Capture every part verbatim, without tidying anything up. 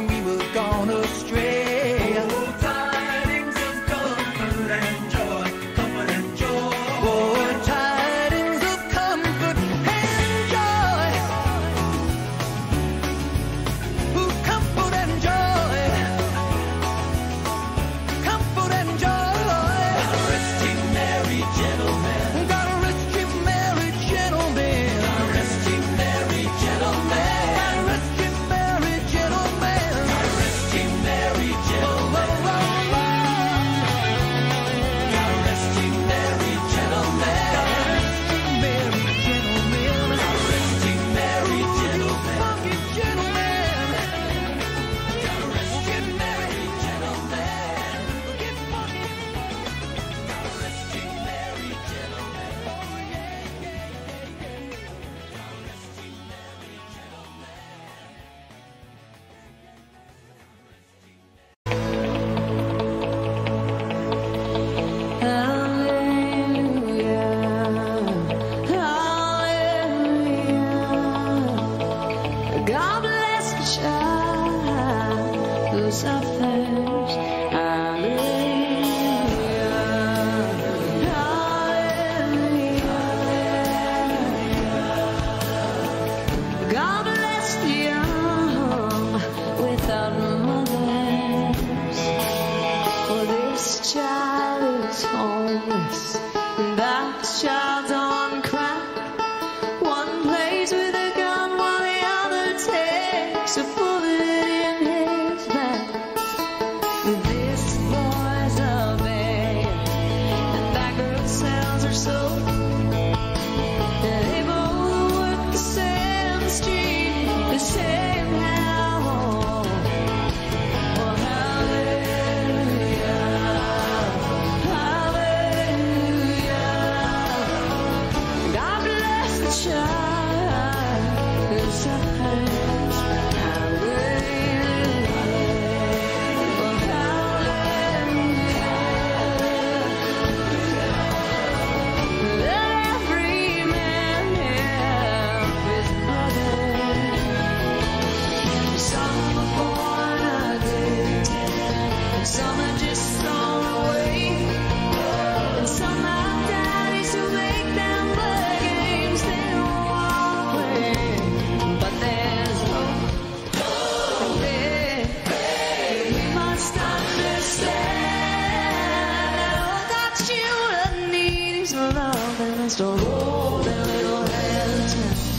we were gone astray. Oh, tidings of comfort and joy, comfort and joy. Oh, tidings of comfort and joy. Oh, comfort and joy. Comfort and joy. God rest ye merry gentlemen. God rest ye merry gentlemen. God rest ye merry gentlemen. God rest ye merry gentlemen. God rest ye merry gentlemen. God rest ye merry gentlemen. God rest ye merry gentlemen. God rest ye merry gentlemen. Funky gentlemen. God rest ye merry gentlemen. Get funky. God rest ye merry gentlemen. Oh yeah, yeah, yeah, yeah. God rest ye merry God bless the child who suffers. Hallelujah. Hallelujah. God bless the young without mothers. For this child is homeless, and that child's on crack. One plays with a gun while the other takes a bullet in his back. This boy's a man, and that girl sells her soul. They both work the same street, the same house. Oh, hallelujah, hallelujah. God bless the child who suffers. Let every man help his brother. Some are born addicted, and some are just thrown away, and some have daddies who make them play games they don't want to play. But there's hope, and faith. We must understand that all that children need is love, and it's to hold their little hands.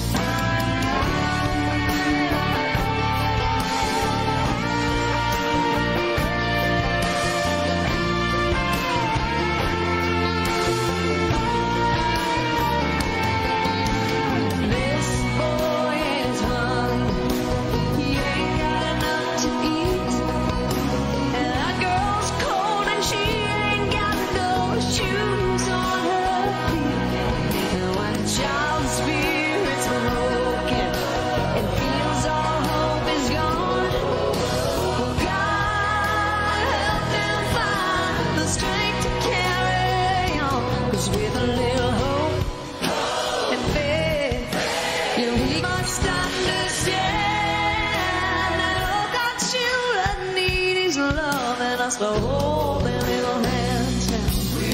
This boy is hungry, he ain't got enough to eat. And that girl's cold and she ain't got no shoes on her feet. And when a child's spirit's broken and feels all hope is gone, well, God help them find the strength to carry on. 'Cause with a little hope and faith, you know, we must understand that all that children need is love, and us to hold their little hands now.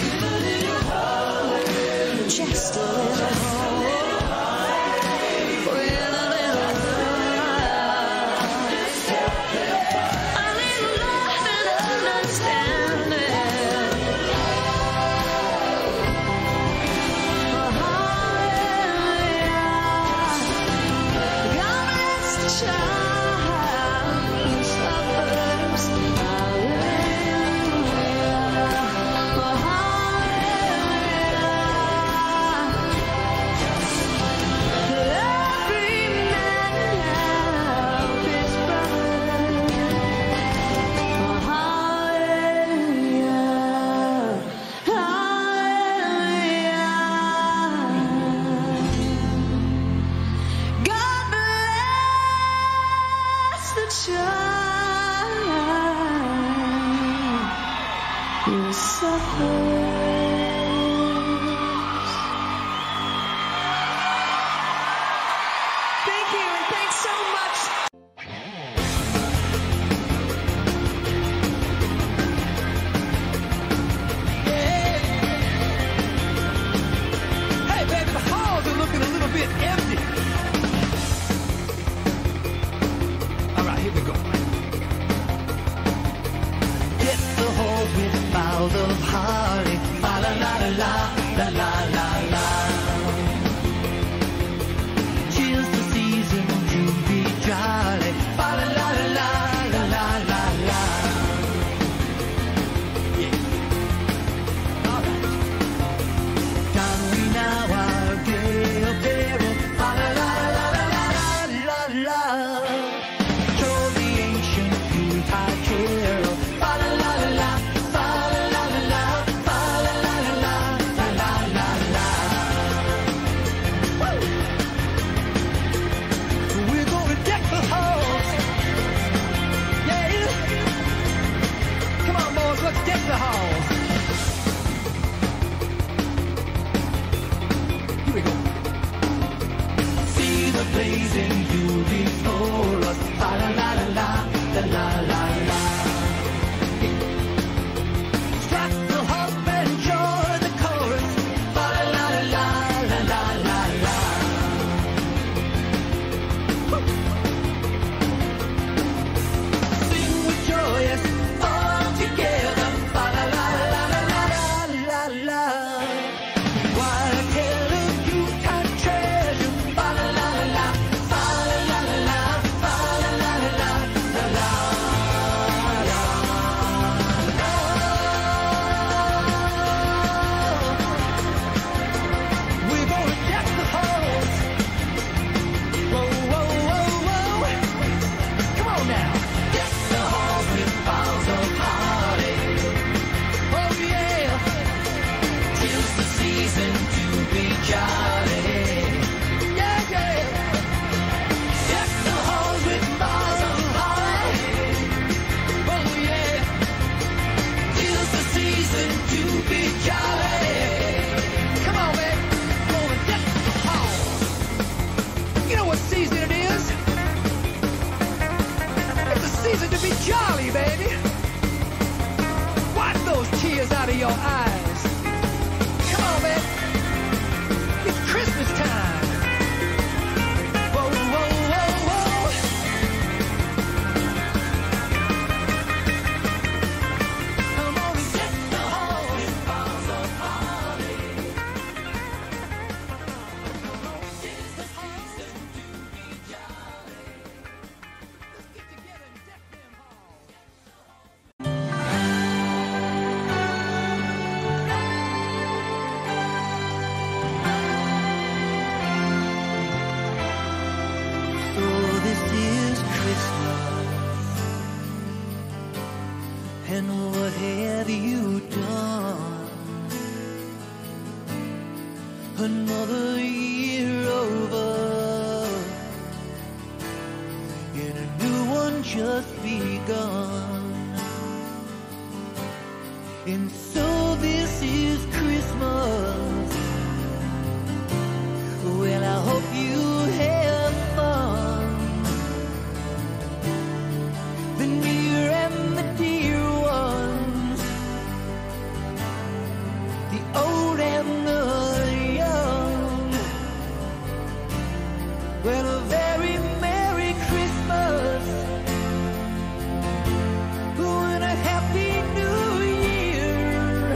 Just a little hope. With a little love. A little love and understanding. Oh, hallelujah. God bless the child who suffers. Hallelujah. Oh, Thank you, and thanks so much. boughs of holly. Fa la la la la la la la la. Tis the season to be jolly. Fa la la la la la la la la. Yeah. All right. Don we now our gay apparel. Fa la la la la la la la la. Troll the ancient Yuletide carol. Fa la la la la. Fa la la la la. Fa la la la la. La la la la. Woo! We're gonna deck the halls. Yeah. Come on, boys, let's deck the halls. Here we go. See the blazing Yule before us. Fa la la la la. La la la la. Strike the harp and join the chorus. Fa la la la la la la la. Sing with joyous all together. Fa la la la la la la la. While I tell of Yuletide treasure. Fa la la la la. Fa la la la la. Fa la la la la la la. We're gonna deck the halls. Whoa, whoa, whoa, whoa. Come on now. Deck the halls with boughs of holly. Oh yeah. Tis the season to be jolly. Yeah, yeah. Deck the halls with boughs of holly. Oh yeah. Tis the season to be jolly. Come on, man. Gonna deck the halls. You know what season it is? It's a season to be jolly, baby. Wipe those tears out of your eyes. Come on, man. It's Christmas time. Whoa, whoa, whoa, whoa. Come on and deck the halls with boughs of holly. Tis the season to be jolly. Let's get together and deck them halls. So this is Christmas, and what have you done? Another year over, and a new one just begun. And so this is Christmas. Well, I hope you have fun. The near and the dear ones, the old and the young. Well, a very Merry Christmas and a Happy New Year.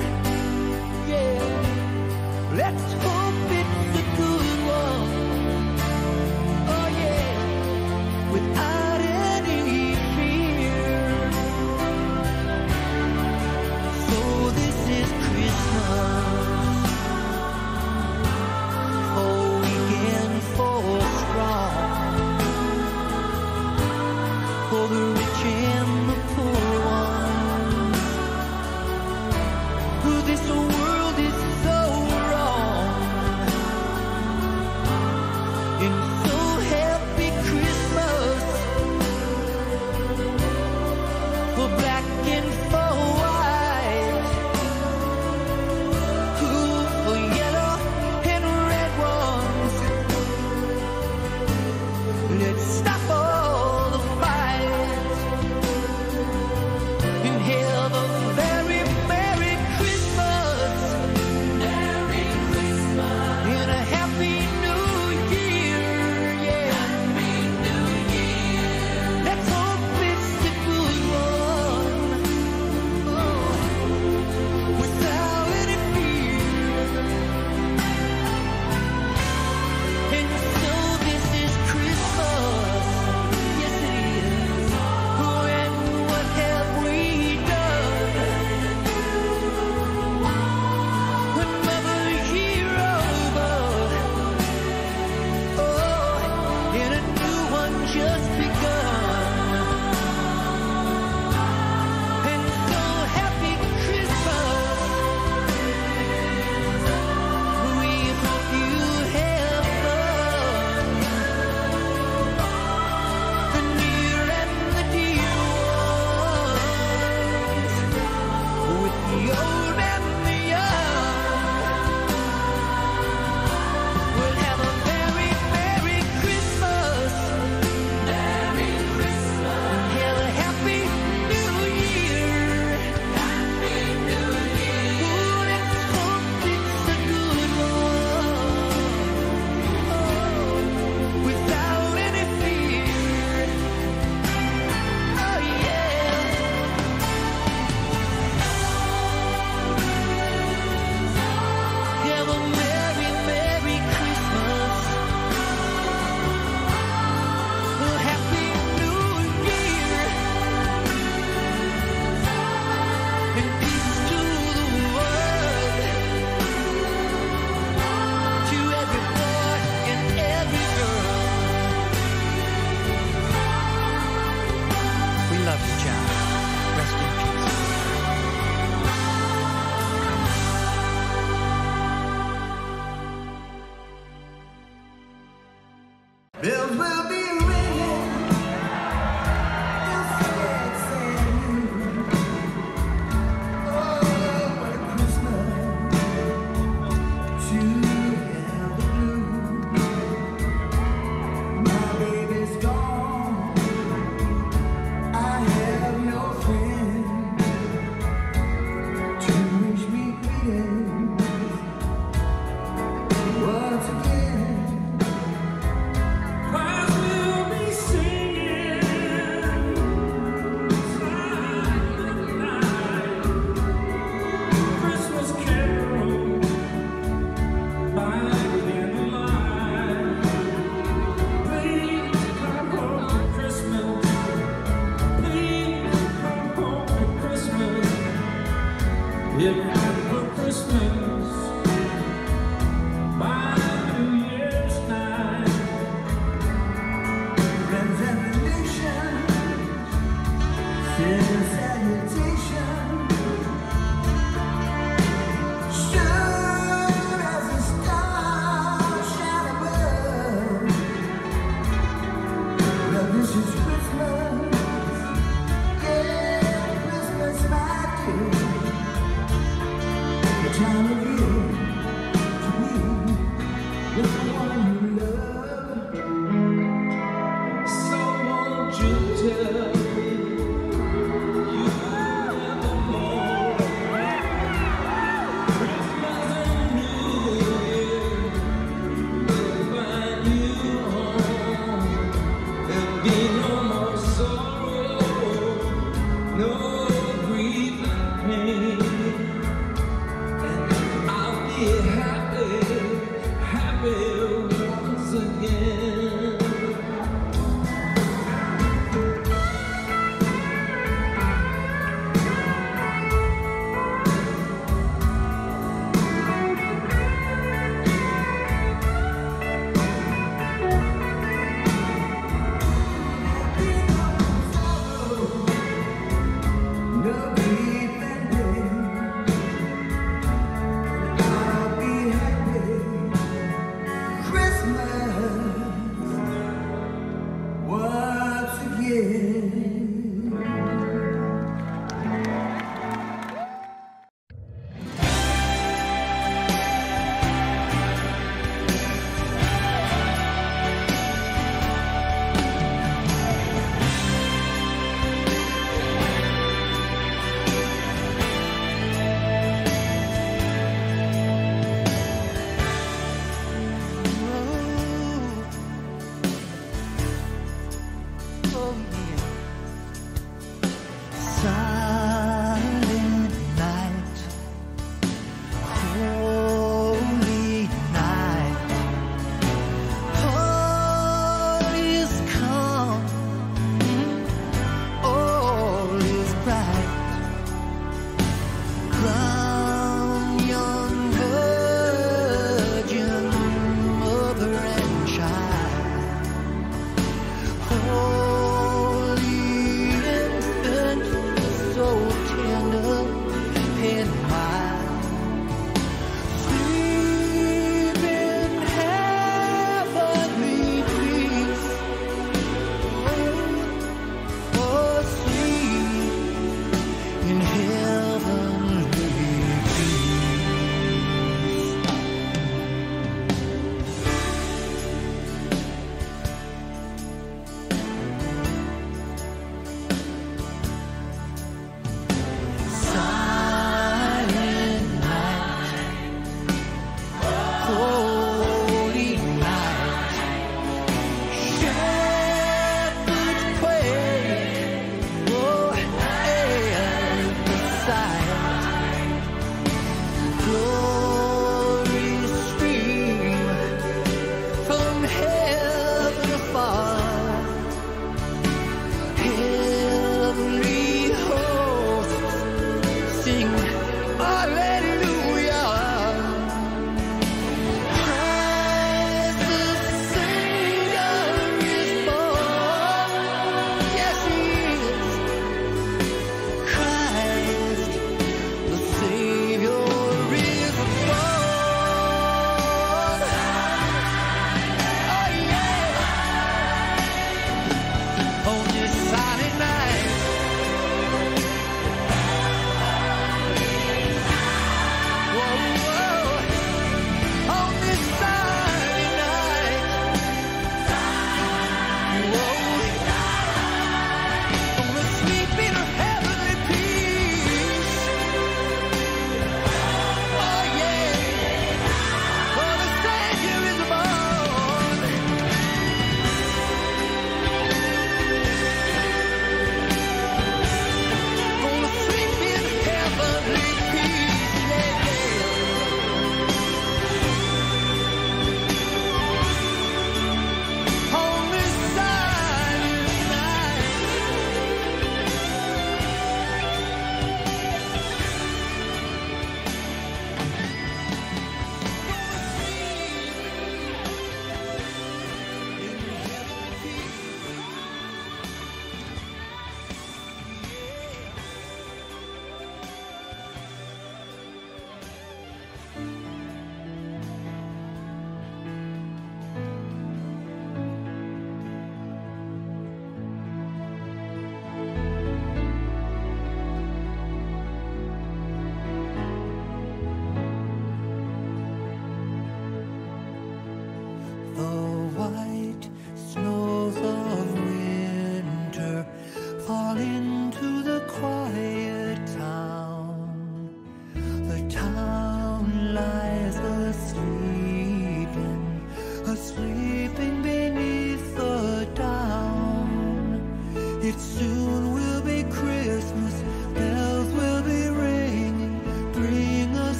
different for Christmas, by New Year's night. Friends and relations, send salutation. Soon as the stars shine above, well, this is Christmas. Yeah, Christmas, my dear. The time of year to me with the one you love. So won't you tell me you never more? Christmas and New Year will find you home. There'll be no more sorrow, no grief and pain. I'll be happy, happy once again. No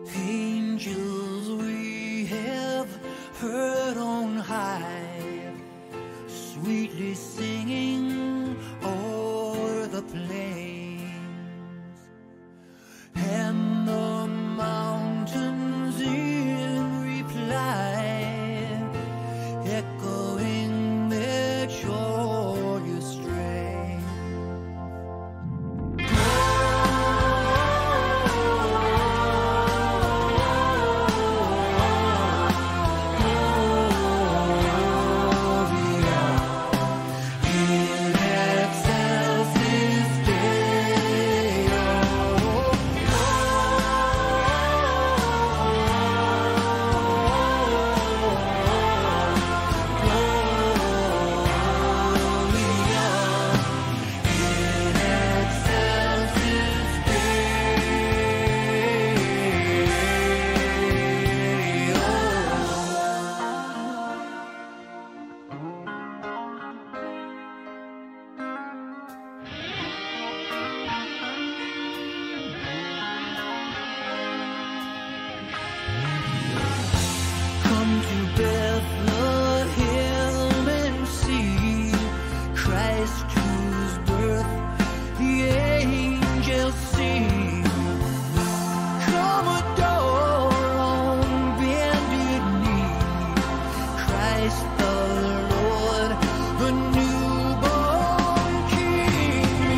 Angels we have heard on high, sweetly singing o'er the plains, and the mountains in reply, echoing their joyous strain. In excelsis Come to Bethlehem and see Christ whose birth the angels sing. Come adore on bended knee Christ the Lord, the newborn King.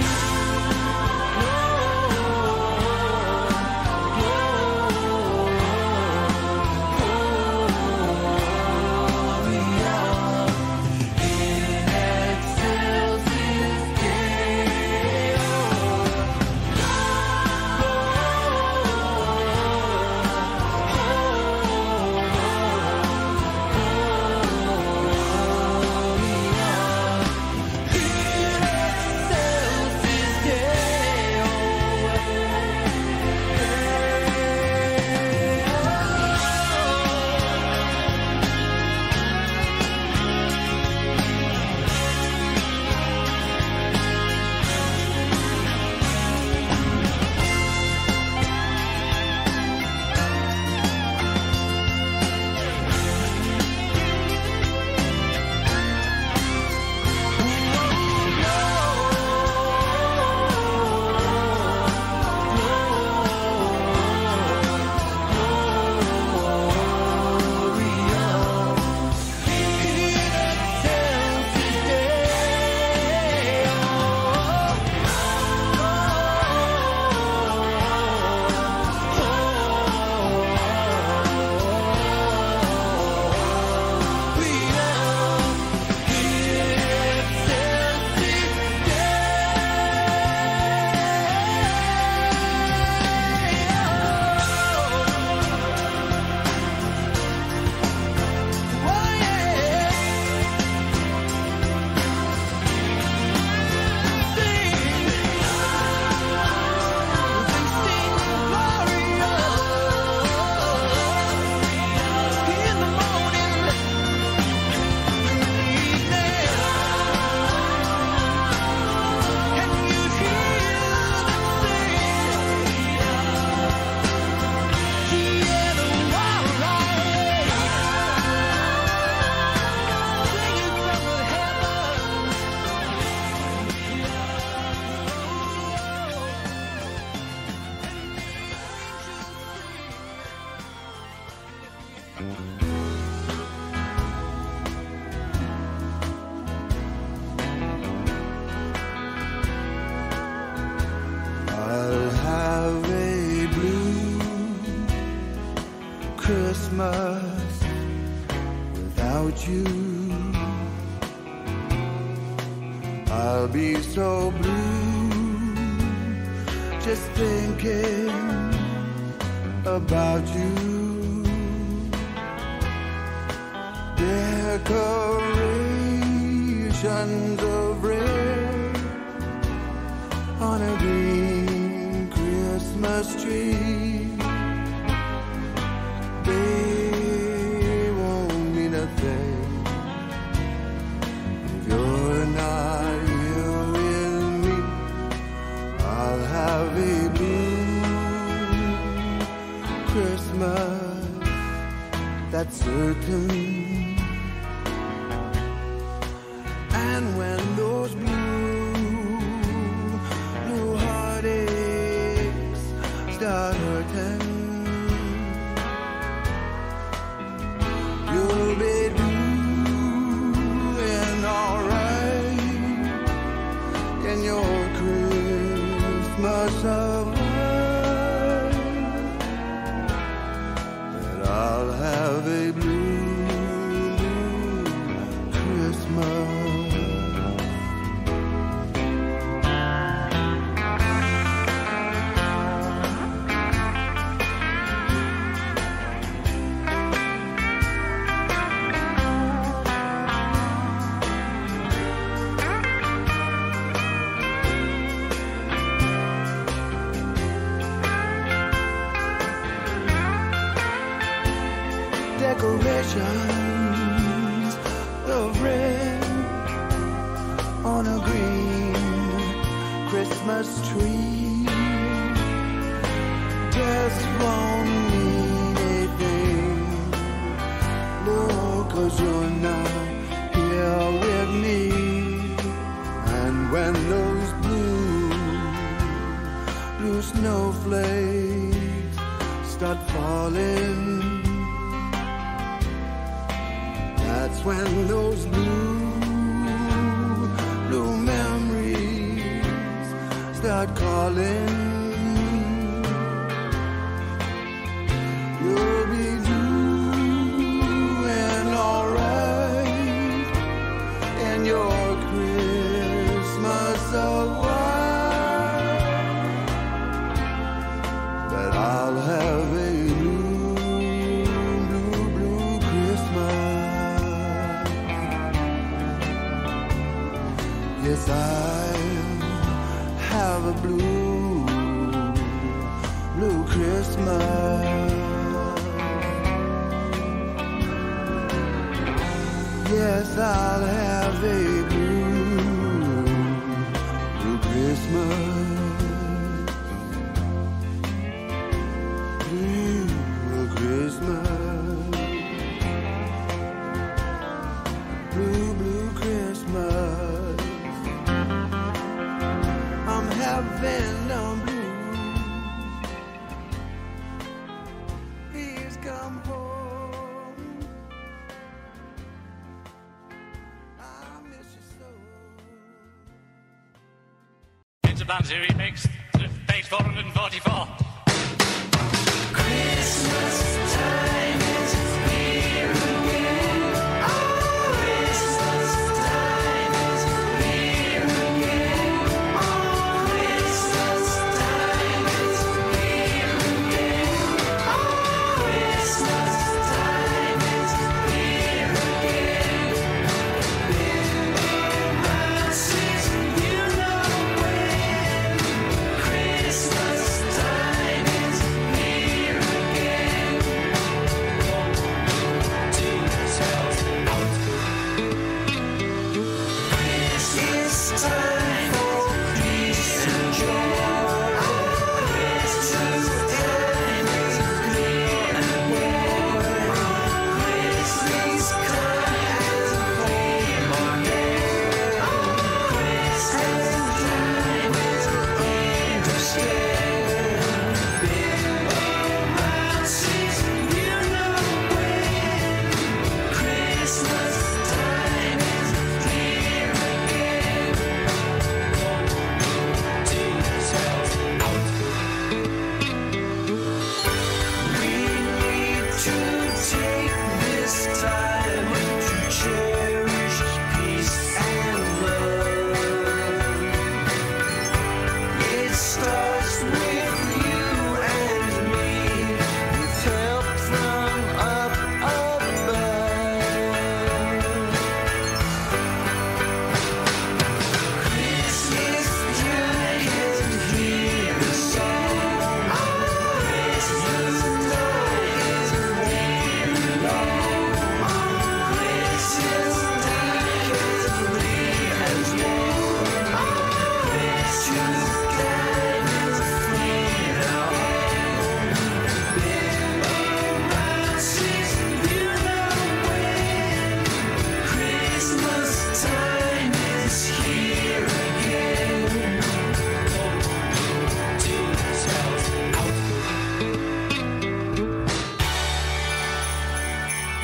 I'll have a blue Christmas without you. I'll be so blue just thinking about you. Decorations of red on a green Christmas tree. They won't mean a thing if you're not here with me. I'll have a blue Christmas, that's certain. And when those blue, blue heartaches start hurting, you'll be doing alright in your Christmas of life. That I'll have a blue, blue Christmas. Decorations of red on a green Christmas tree just won't mean anything, Lord, 'cause you're not here with me. And when those blue, blue snowflakes start falling, that's when those blue, blue memories start calling. You'll be doing alright in your Christmas of white. But I'll have a blue, blue, blue Christmas. Yes, I'll have a blue, blue Christmas. Yes, I'll have a blue, blue Christmas. Blue Christmas. Blue, blue Christmas. I'm having a blue. Please come home. I miss you so. It's a Banzi remix, page four hundred forty-four. Christmas time is here again. Oh, Christmas time is here again. Oh, Christmas time is here again. Oh, Christmas time is here again. Billy Francis, you know when Christmas time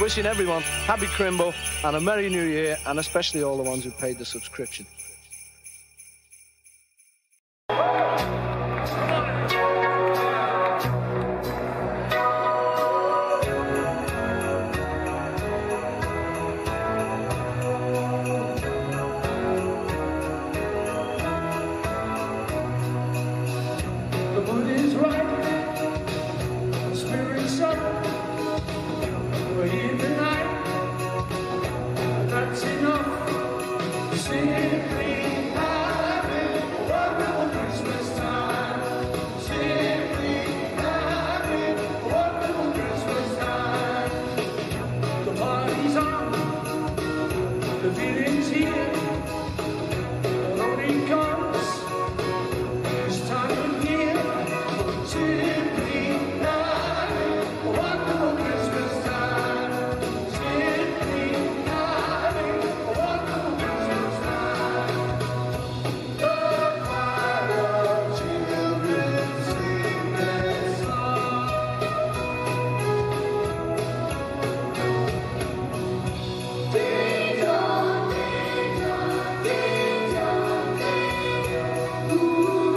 Wishing everyone happy Crimbo and a Merry New Year, and especially all the ones who paid the subscription. The mood is right, the spirit's up. We're here tonight, that's enough. Simply having a wonderful Christmas time. Simply having a wonderful Christmas time. The party's on, the feeling's here. The loading comes this time of year. Simply having a wonderful Christmas time. Simply having a wonderful Christmas time. The choir of children sing their song. Ding dong, ding dong, ding dong, ding. Ooh,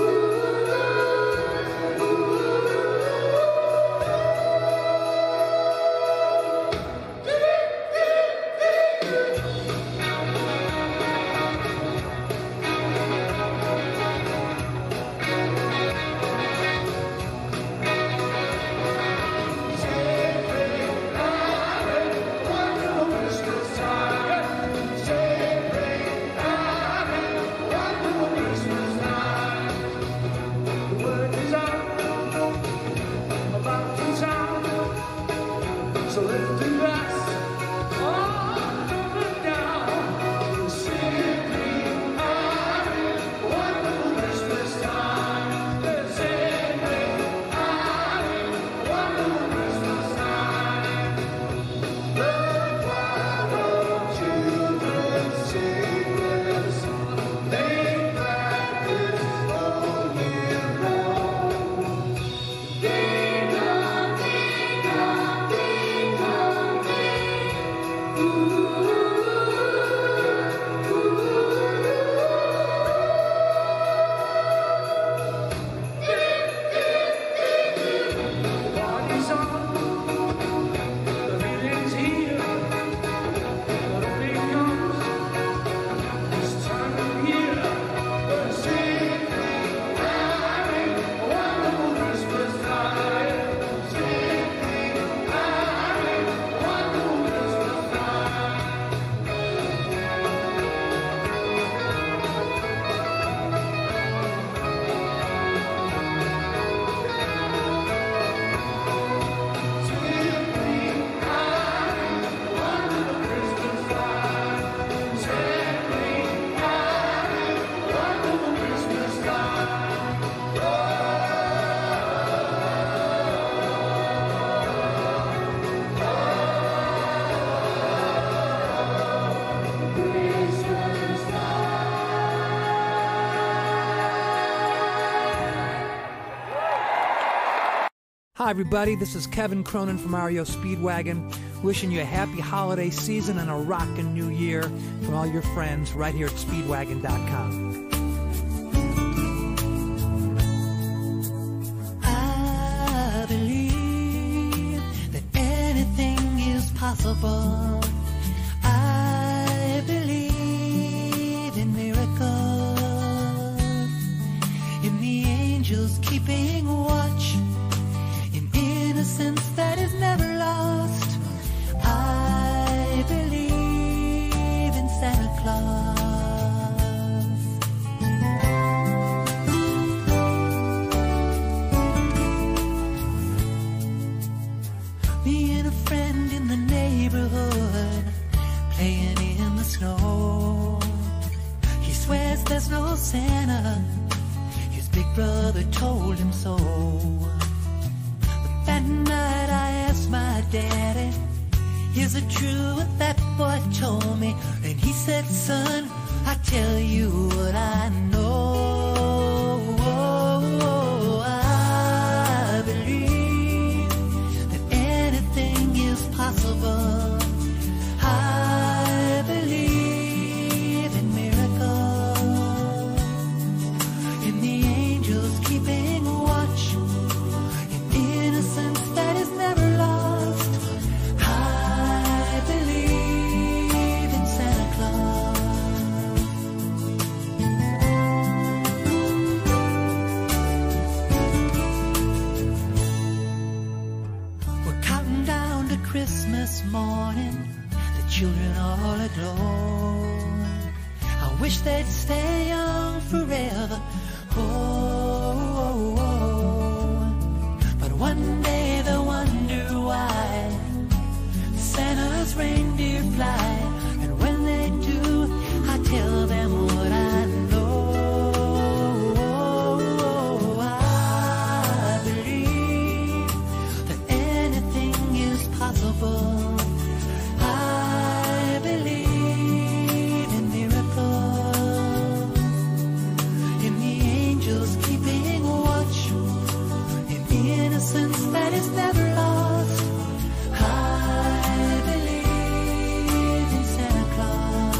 wonderful Christmas time. Celebrate having a wonderful Christmas time. The word is out about the town, so lift the glass on and down. Simply having a wonderful Christmas time. Simply having a wonderful Christmas time. The choir of children sing their song. They practice all year long. Ding dong, ding dong, ding dong, ding. Ooh, the party's on, the feeling's here. The loading comes this time of year. We're simply having a wonderful Christmas time. Simply having a wonderful Christmas time. Simply having a wonderful Christmas time. Simply having a wonderful Christmas time. Christmas Hi, everybody. This is Kevin Cronin from R E O Speedwagon, wishing you a happy holiday season and a rockin' new year from all your friends right here at speedwagon dot com. I believe that anything is possible. I believe in miracles, in the angels keeping watch, in innocence that is never lost. I believe in Santa Claus. Me and a friend in the neighborhood playing in the snow. He swears there's no Santa. His big brother told him so. But that night I asked my daddy, is it true what that boy told me? And he said, son, I tell you what I know. I believe that anything is possible. Christmas morning, the children all aglow. I wish they'd stay young forever. Oh, oh, oh. But one day they'll wonder why Santa's reindeer fly. And when they do, I tell them what I know. I believe that anything is possible. I believe in miracles, in the angels keeping watch, in innocence that is never lost. I believe in Santa Claus.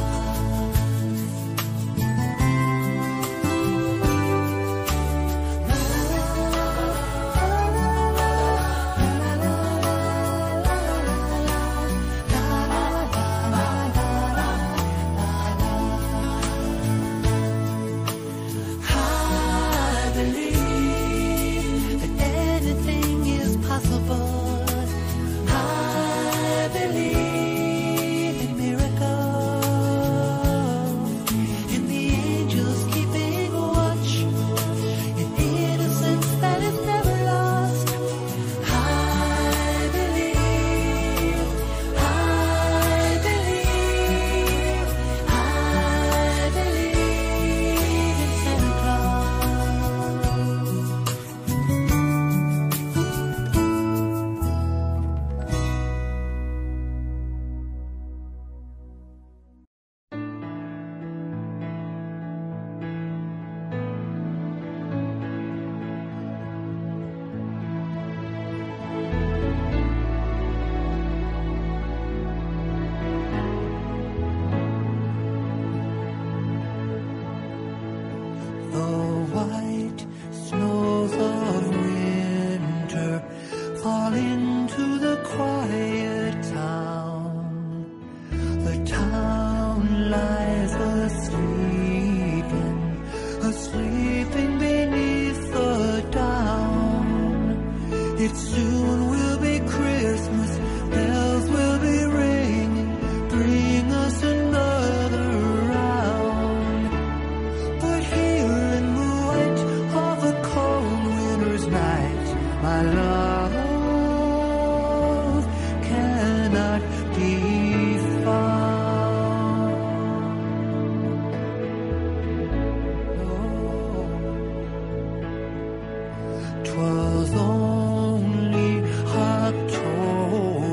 I believe that anything is possible. I believe in miracles, in the angels keeping watch, in innocence that is never lost. I believe, I believe, I believe in Santa Claus. The white snows of winter fall into the quiet town. The town lies asleeping, asleeping beneath the down. It soon will be Christmas, bells will be ringing, bring us another round. But here in the white of a cold winter's night, my love cannot be found. Oh, 'twas only October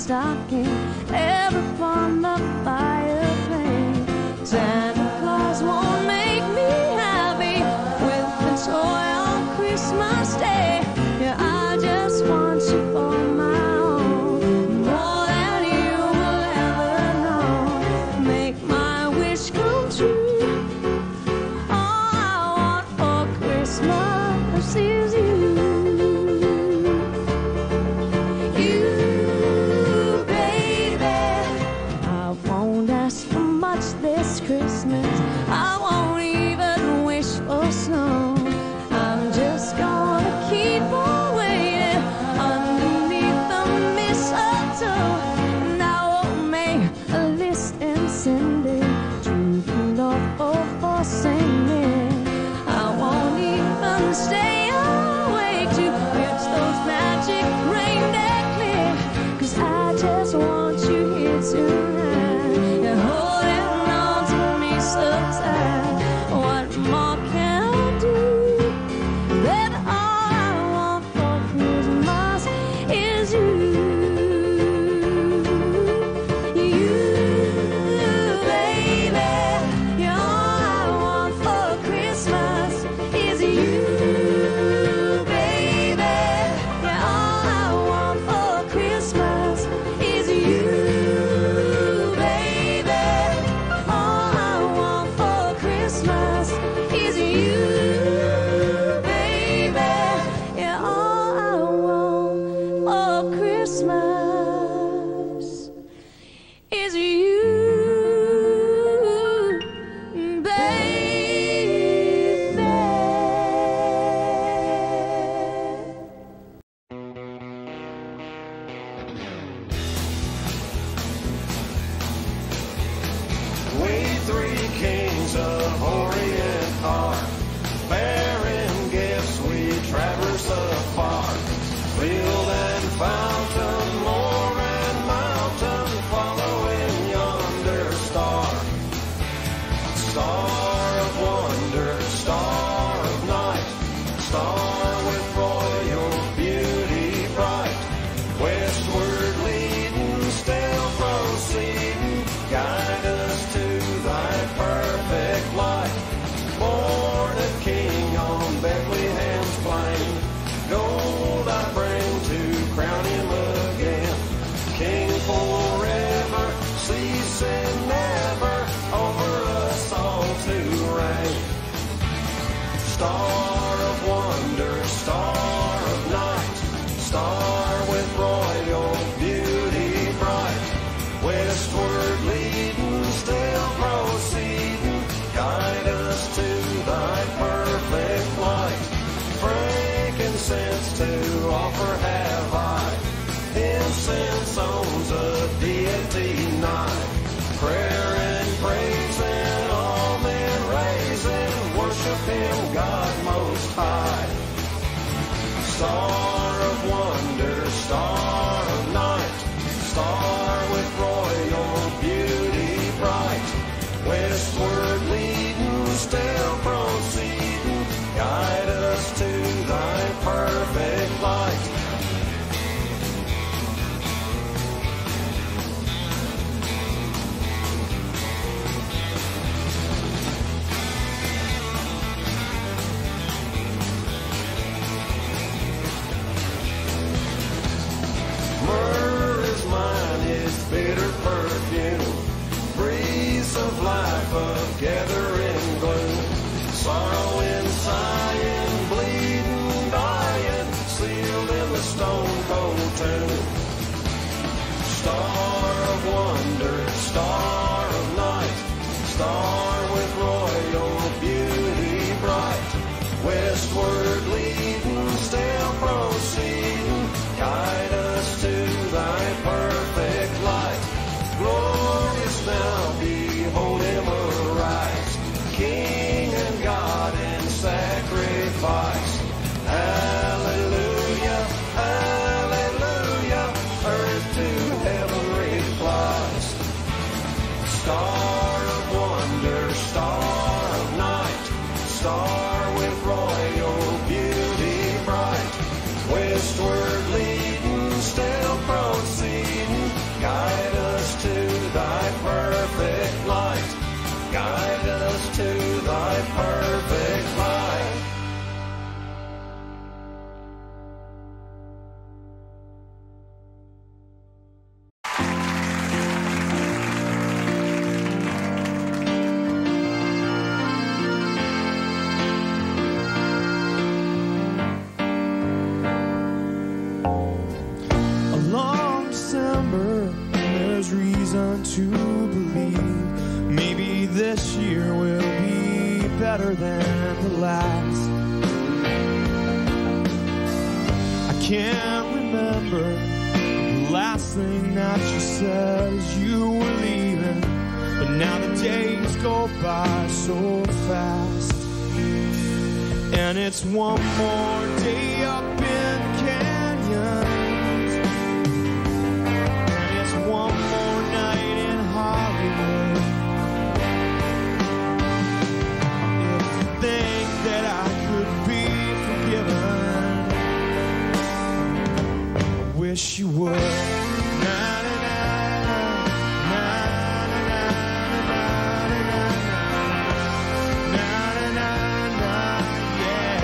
stocking ever upon the fireplace. Santa Claus won't make me happy with a toy on Christmas Day. Yeah, I just want you for my own, more than you will ever know. Make my wish come true. All I want for Christmas is you. Christmas, I won't even wish for snow. I'm just gonna keep on waiting underneath the mistletoe. And I will make a list and send it to the North Pole for singing. I won't even stay awake to watch those magic reindeer clear, 'cause I just want you here tonight and holding on to me so tight. What more can I do? Then all I want for Christmas is you. You, baby. You're all I want for Christmas is you, baby. Yeah, all I want for Christmas is you. Christmas is you, baby. Yeah, all I want for Christmas is you, baby. We three kings of Orient are, bearing gifts we traverse afar. Field and fountain, moor and mountain, following yonder star. Star of wonder, star of night, star with royal beauty bright. Westward leading, still proceeding, guide us to thy perfect light. Born a king on Bethlehem's plain, gold I bring to crown him again. King forever, ceasing never, over us all to reign. Star of wonder, star of night, star with royal beauty bright. Westward leading, still proceeding, guide us to thy perfect light. Frankincense to offer have I, incense owns a deity nigh. Prayer and praise and all men raising, worship him, God most high. Star of wonder, star of night, star with royal beauty bright. Westward leading, still proceeding, guide us to thy perfect light. Myrrh is mine, its bitter perfume, breeze of life, of gathering gloom. Sorrowing, sighing, bleeding, dying, sealed in the stone cold tomb. Star of wonder, star of night, star with royal beauty bright. Westward leading, still proceeding, guide us to thy perfect light. Glorious now, behold him arise, King and God my perfect life. A long December, there's reason to believe maybe this year will be better than the last. I can't remember the last thing that you said as you were leaving, but now the days go by so fast, and it's one more day up in the canyons, and it's one more night in Hollywood. If you think that I could be forgiven, I wish you would. Na, na, na, na, na, na, na, na, na, na, na, yeah.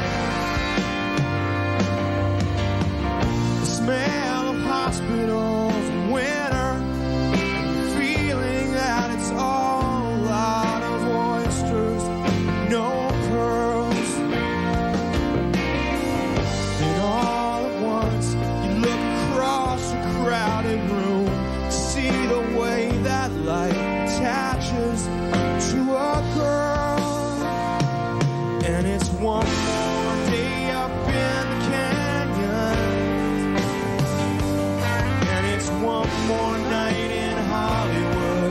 The smell of hospitals in winter, feeling that it's all a lot of oysters, no pearls. And all at once, you look across a crowded room to see the way that light attaches to a girl. And it's one more day up in the canyon, and it's one more night in Hollywood.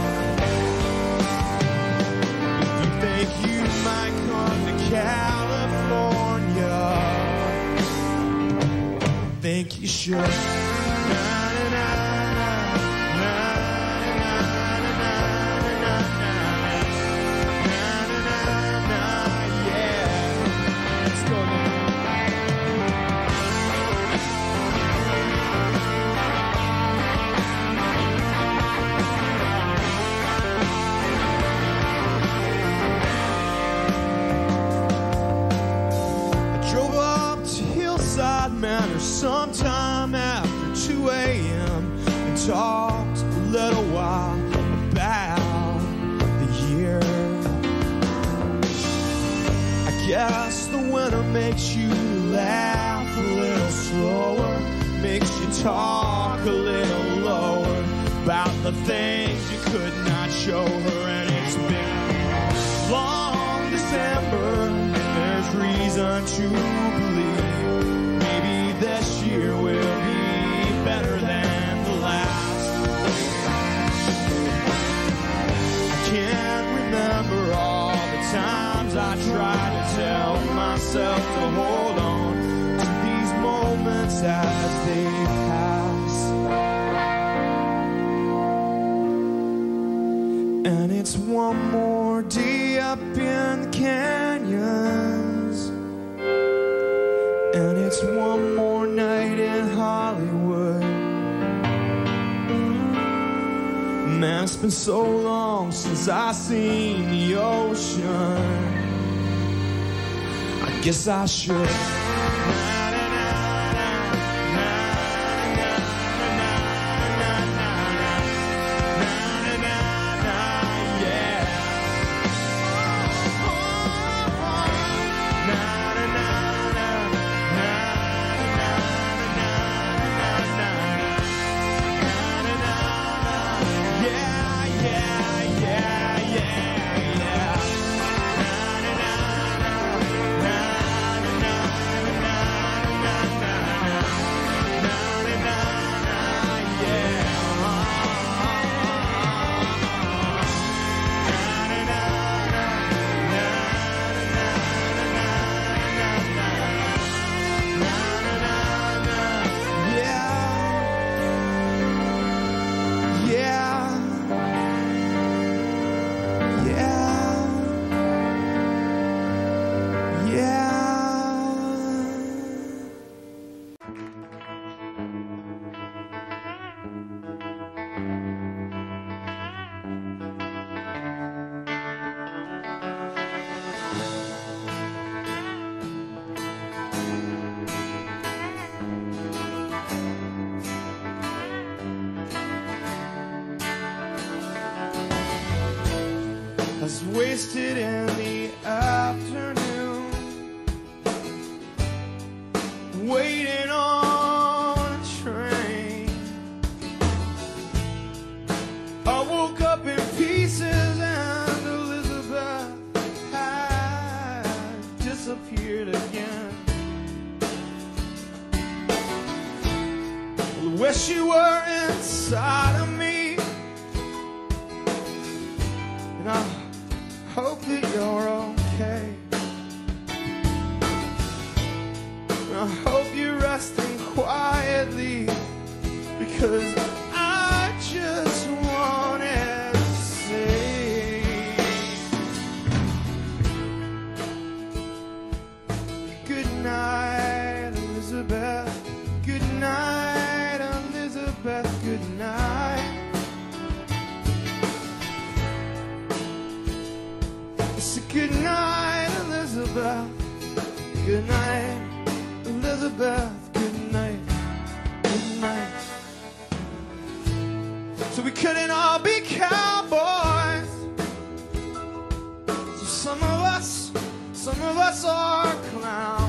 If you think you might come to California, think you should. Na, na, na, na, na, na, na, na, na, na, yeah. Let's go now. I drove up to Hillside Manor sometime after two a.m. and talked a little while about the year. I guess the winter makes you laugh a little slower, makes you talk a little lower about the things you could not show her. And it's been long December, there's reason to believe maybe this year will be better than the last. I can't remember all the times I tried to tell myself to hold on to these moments as they pass. And it's one more day up in the canyons, and it's one more night in Hollywood. Man, it's been so long since I seen the ocean. I guess I should. wasted in the afternoon, waiting on a train. I woke up in pieces and Elizabeth had disappeared again. Wish you were inside of me, and I hope that you're okay. And I hope you're resting quietly, because I just wanted to say good night, Elizabeth. Good night, Elizabeth. Good night. It's a good night, Elizabeth. Good night, Elizabeth. Good night. Good night. So we couldn't all be cowboys. So some of us, some of us are clowns.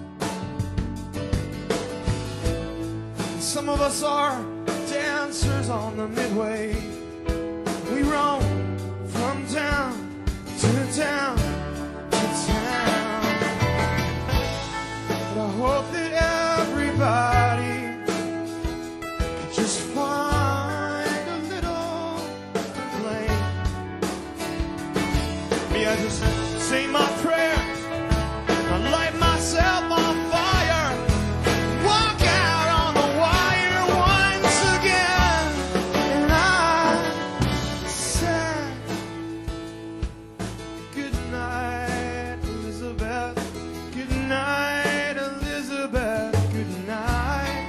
Some of us are dancers on the midway. We roam from town to town to town. But I hope that everybody can just find a little flame. Me, I just say my prayers, I light myself on fire, walk out on the wire once again, and I said good night, Elizabeth. Good night, Elizabeth. Good night.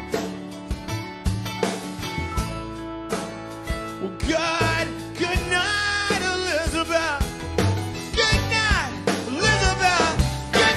Well, good, good night, Elizabeth. Good night, Elizabeth. Good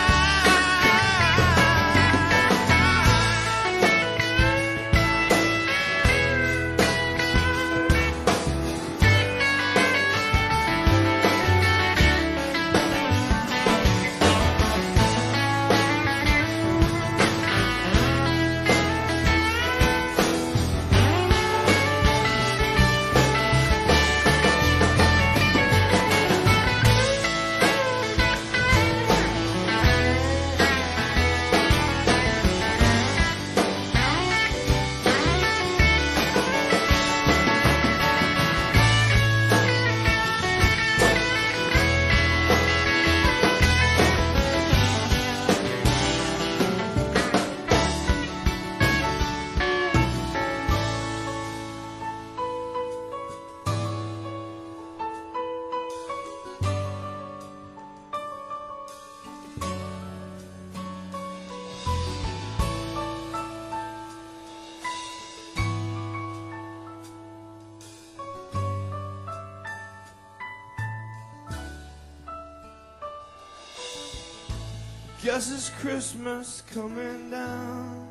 Guess it's Christmas coming down,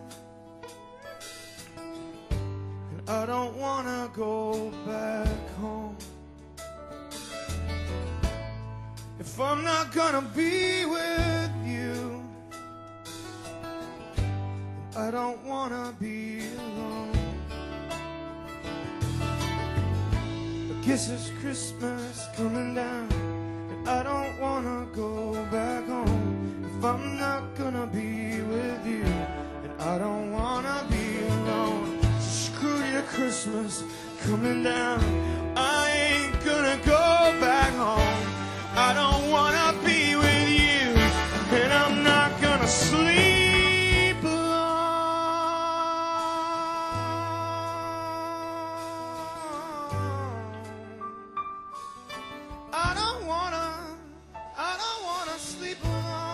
and I don't wanna go back home. If I'm not gonna be with you, I don't wanna be alone. I guess it's Christmas coming down, and I don't wanna go back home. If I'm not gonna be with you, and I don't wanna be alone. So screw your Christmas coming down, I ain't gonna go back home. I don't wanna be with you, and I'm not gonna sleep alone. I don't wanna, I don't wanna sleep alone.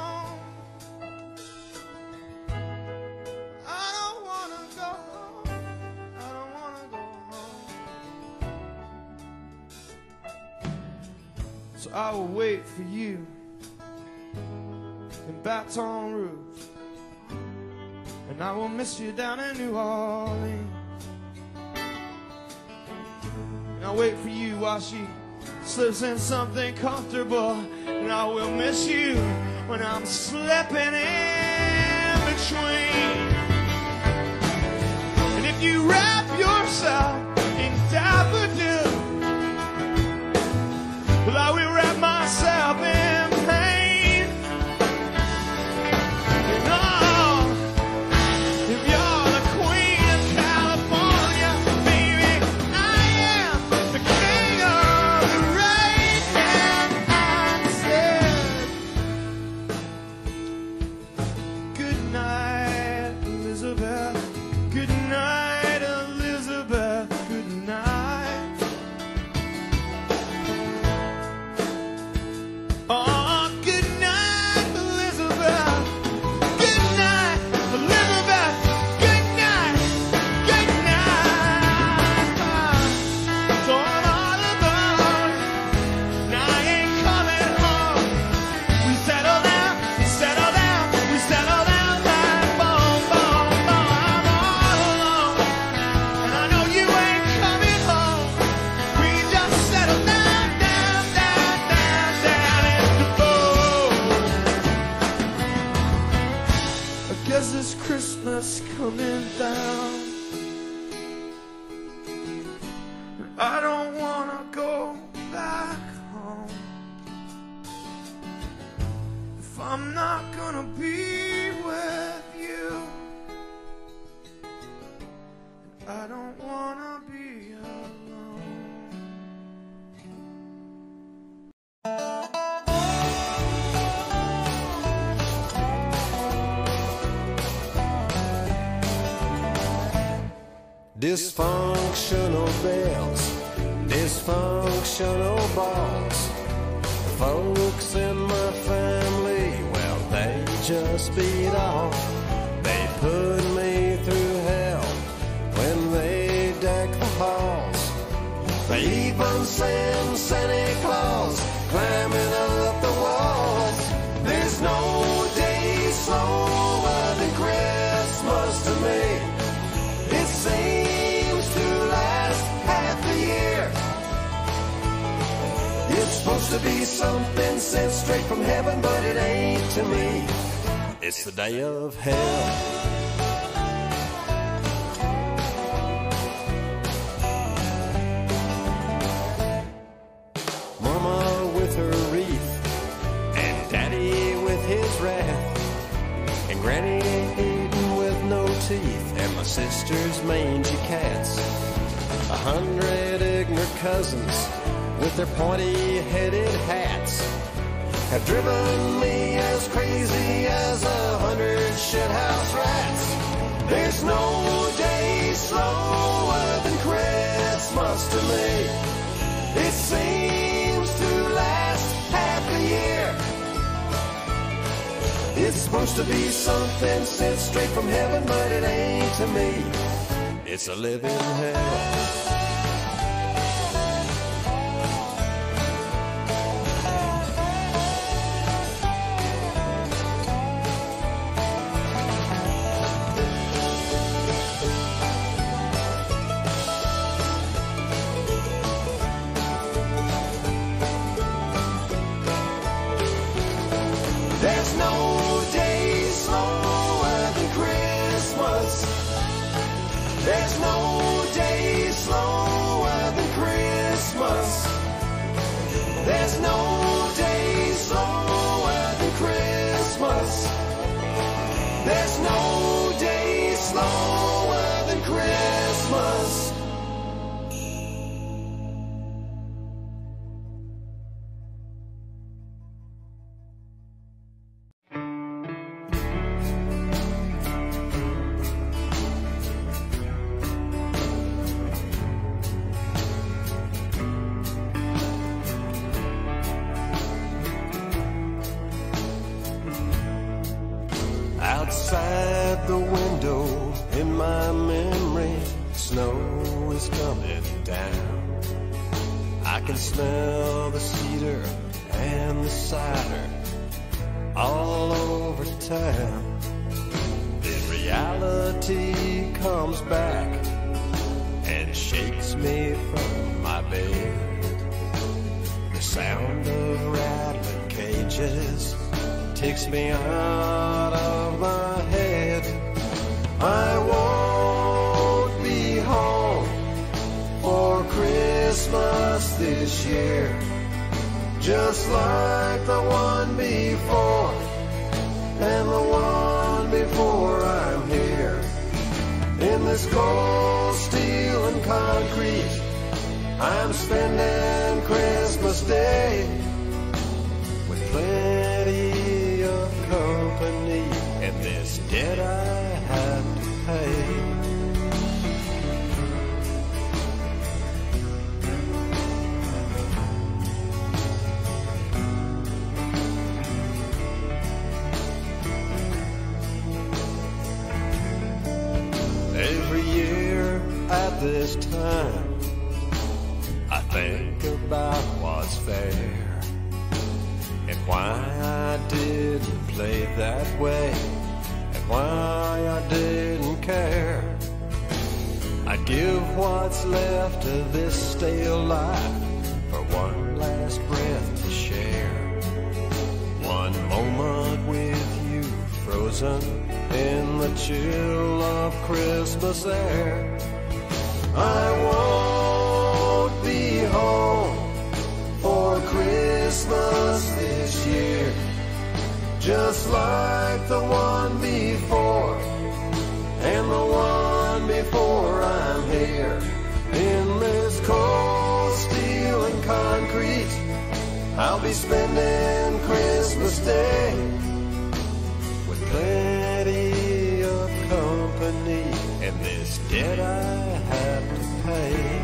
So I will wait for you in Baton Rouge, and I will miss you down in New Orleans. And I'll wait for you while she slips in something comfortable, and I will miss you when I'm slipping in between. And if you wrap yourself in daffodil, well, I will wrap myself in pain. And oh, if you're the queen of California, baby, I am the king of the rain. And I said, good night, Elizabeth. Good night, Elizabeth. Good night. Oh, good night, Elizabeth. Good night, Elizabeth. Good night. Good night. So I'm all alone. Now I ain't coming home. We settle down, we settle down, we settle down like boom, boom, boom. I'm all alone. And I know you ain't coming home. We just settle down, down, down, down, down in the boat. I guess this Christmas coming down. I don't wanna go back home if I'm not gonna be with you. I don't wanna be alone. Dysfunctional bells, dysfunctional balls. The folks in my family, well, they just beat off. They put me through hell when they deck the halls. They even send Santa Claus climbing up the walls. There's no day slower than Christmas to me. It seems to last half a year. It's supposed to be something sent straight from heaven, but it ain't to me. It's the day of hell. Mama with her wreath, and Daddy with his wrath, and Granny eating with no teeth, and my sister's mangy cats. A hundred ignorant cousins with their pointy-headed hats have driven me as crazy as a hundred shithouse rats. There's no day slower than Christmas to me. It seems to last half a year. It's supposed to be something sent straight from heaven, but it ain't to me. It's a living hell. There's no day slower than Christmas. There's no day slower than Christmas. There's no day slower than Christmas. There's no day slower than Christmas. Outside the window in my memory, snow is coming down. I can smell the cedar and the cider all over town. Then reality comes back and shakes me from my bed. sound of rattling cages takes me out of my head. I won't be home for Christmas this year, just like the one before and the one before. I'm here in this cold steel and concrete. I'm spending Christmas Day with plenty of company and this debt I have to pay. Every year at this time, I think about what's fair and why I didn't play that way and why I didn't care. I'd give what's left of this stale life for one last breath to share, one moment with you frozen in the chill of Christmas air. I won't be home for Christmas this year, just like the one before and the one before. I'm here in this cold steel and concrete. I'll be spending Christmas Day with plenty of company and this debt I have to pay.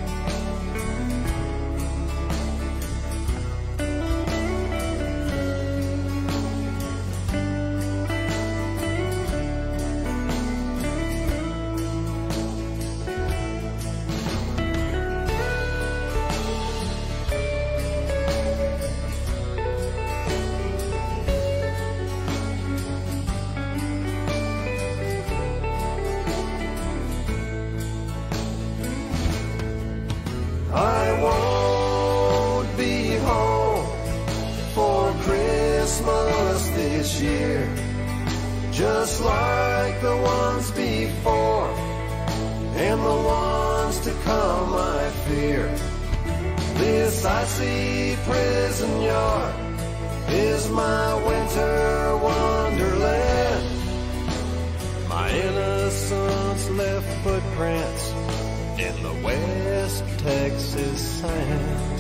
I won't be home for Christmas this year, just like the ones before and the ones to come. I fear this icy prison yard is my winter wonderland. My innocence left footprints in the West Texas sand.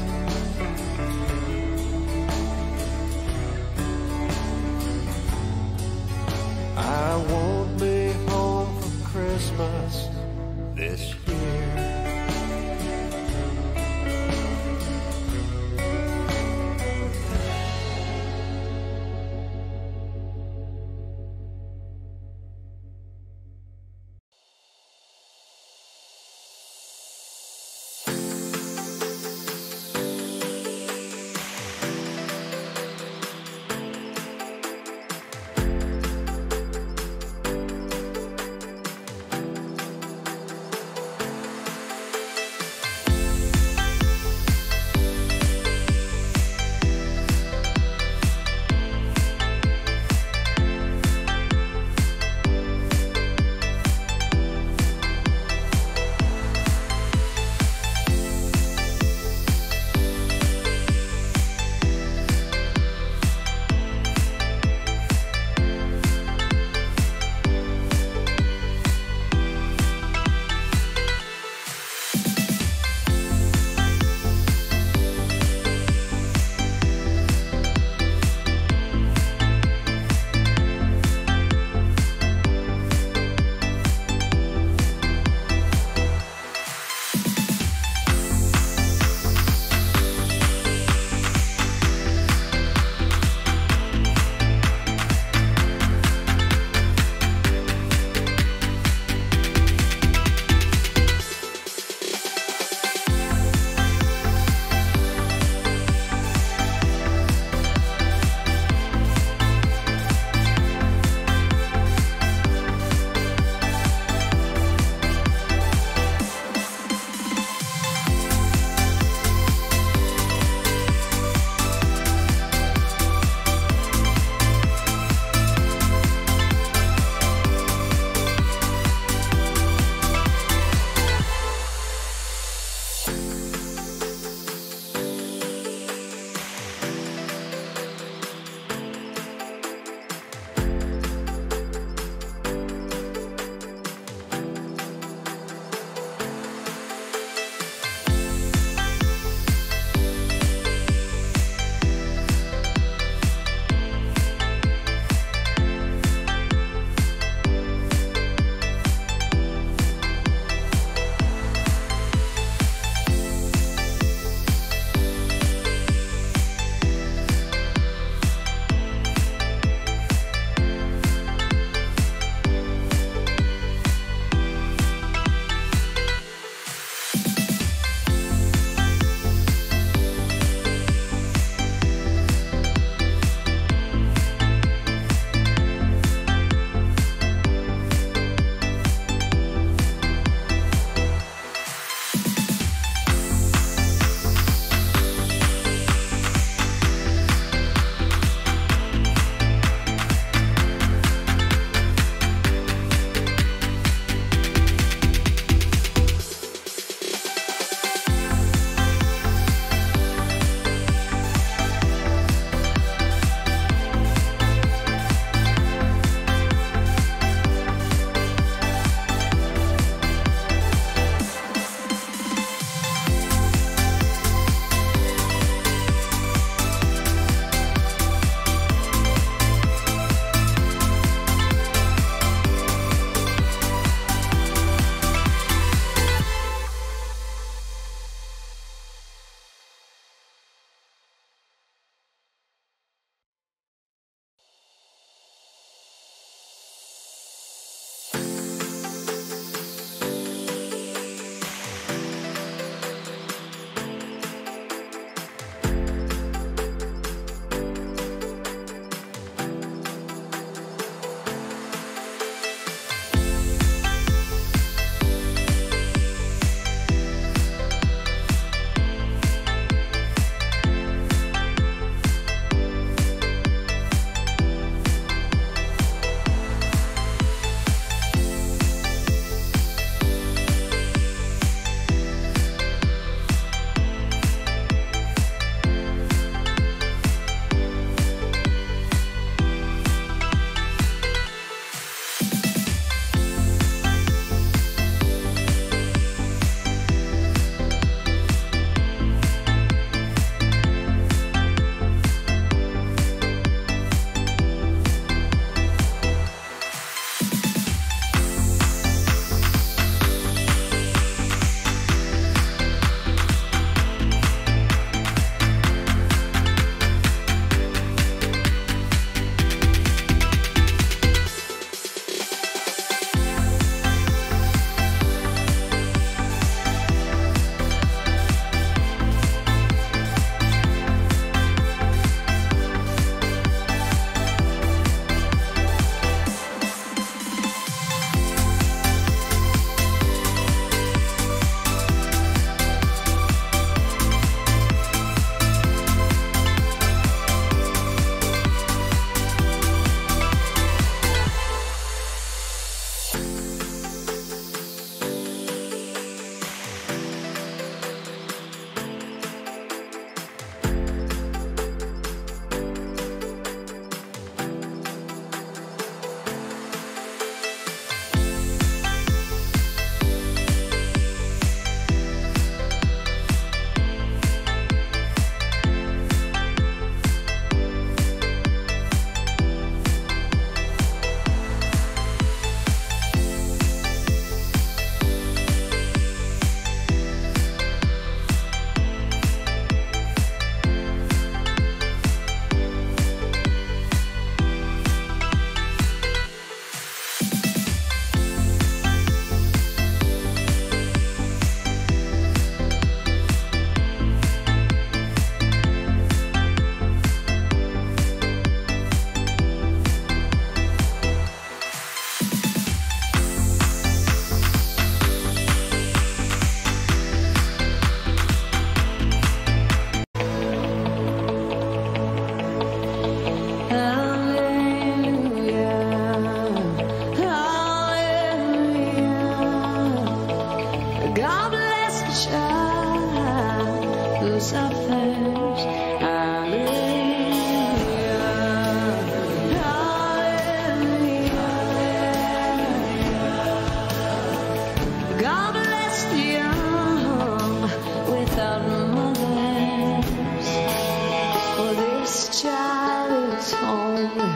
I won't be home for Christmas this year.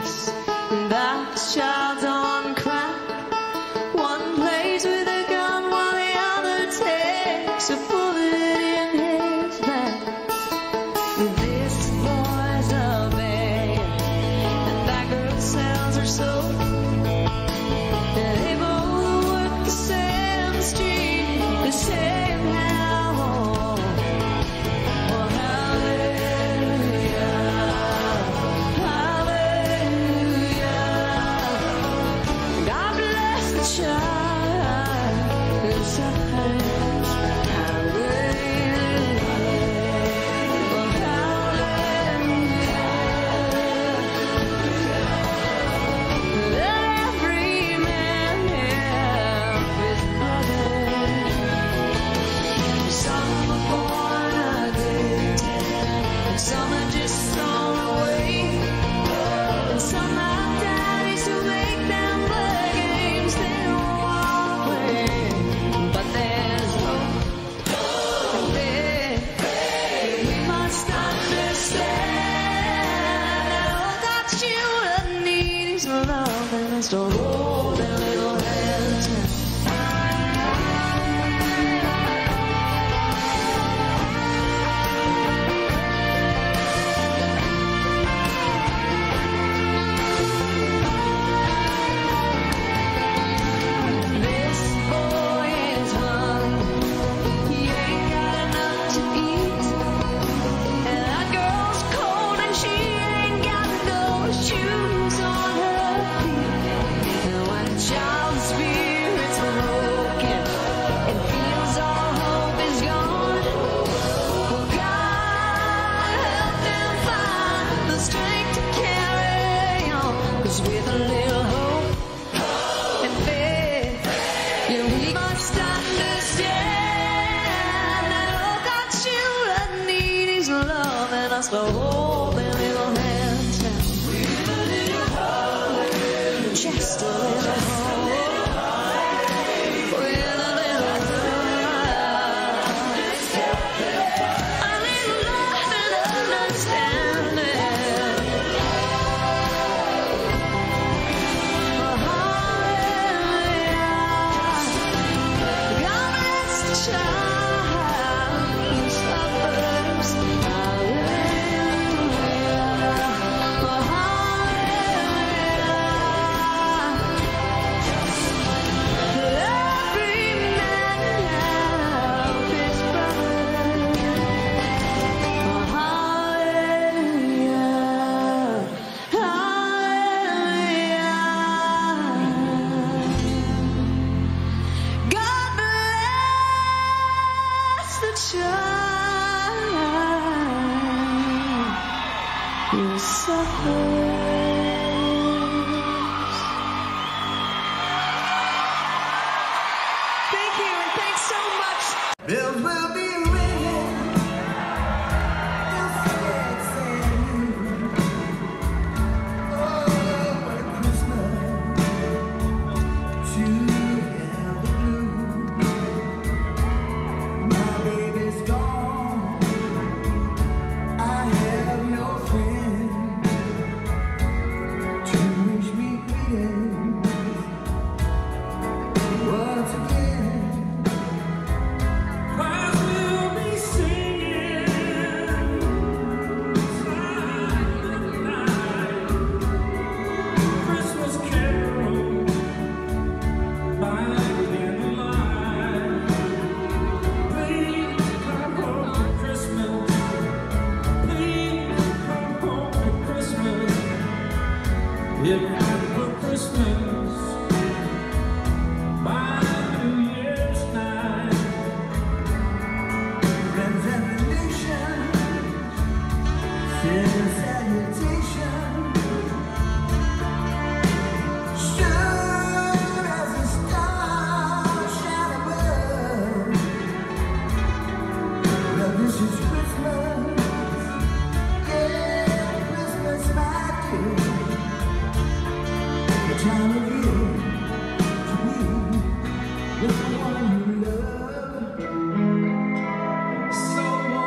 face. That child's on crack. One plays with a gun while the other takes a bullet in his back. This boy's a man, and that girl sells her soul. They both work the same street, the same house. Well, hallelujah, hallelujah. God bless the child who suffers. Hallelujah, well, hallelujah. Let every man help his brother. Some are born addicted, and some are just thrown away, and some have daddies who make them play games they don't wanna play. But there's hope, and then we must understand that all that children need is love, and it's to hold their little hands. This boy is hungry, he ain't got enough to eat. And that girl's cold and she ain't got no shoes on her feet. And when the child's spirit's broken and feels all hope is gone, well, God help them find the strength to carry on. 'Cause with a little hope and faith, yeah, we must understand that all that children need is love, and us to hold their little hands now. With a little hope, just a little hope. With a little love, a little love and understanding. Hallelujah. God bless the child who suffers. Hallelujah.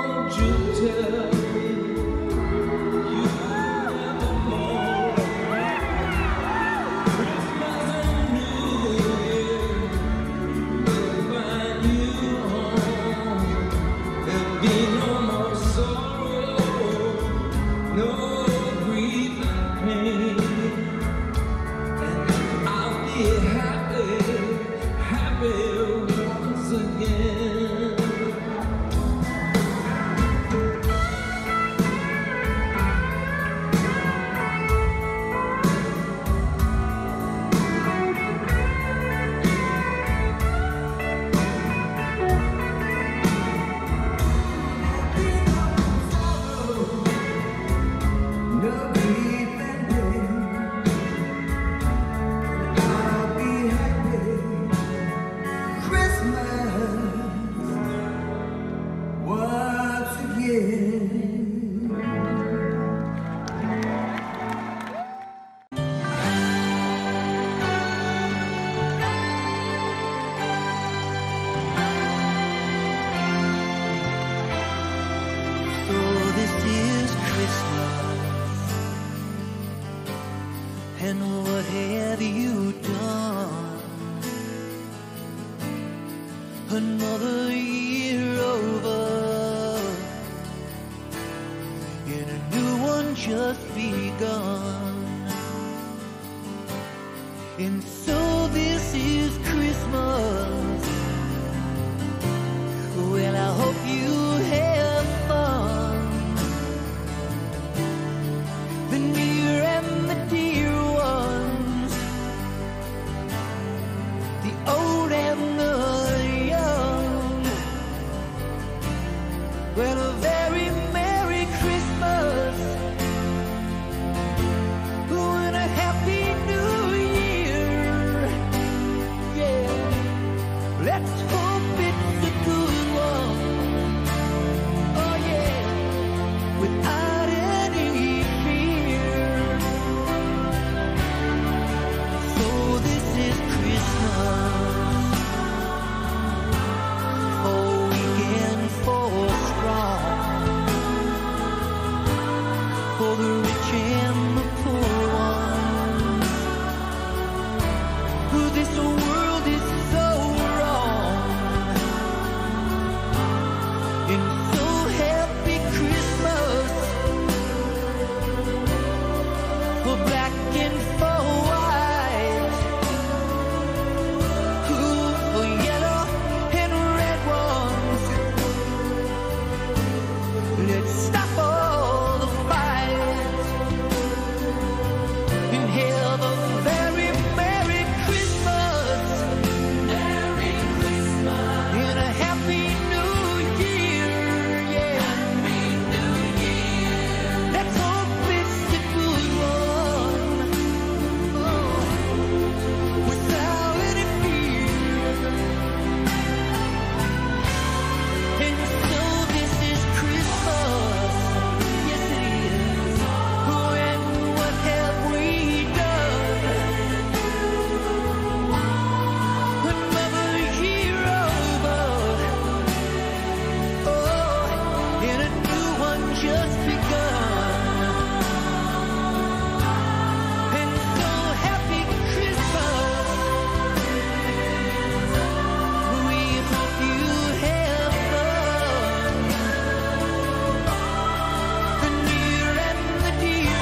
tell me you never more. And what have you done? Another year over, and a new one just begun. And so this is Christmas. Well, I hope you have fun. The near and the dear ones, the old and the young. Well, a very Merry Christmas and a Happy New Year. Yeah, let's hope it's a good one. Oh yeah, without any fear. So this is Christmas, for weak and for strong, for the rich and the poor ones. Who this world is so wrong, and so happy Christmas for black and for white, who for yellow and red ones. Let's stop all the fight and have a very Merry Christmas. Merry Christmas and a Happy New Year. Yeah, Happy New Year. Let's hope it's a good one. Oh, without any fear. And so this is Christmas. Yes, it is. Oh, and what have we done? Another year over. Oh, and a new one just begun. And so happy Christmas. We hope you have fun. The near and the dear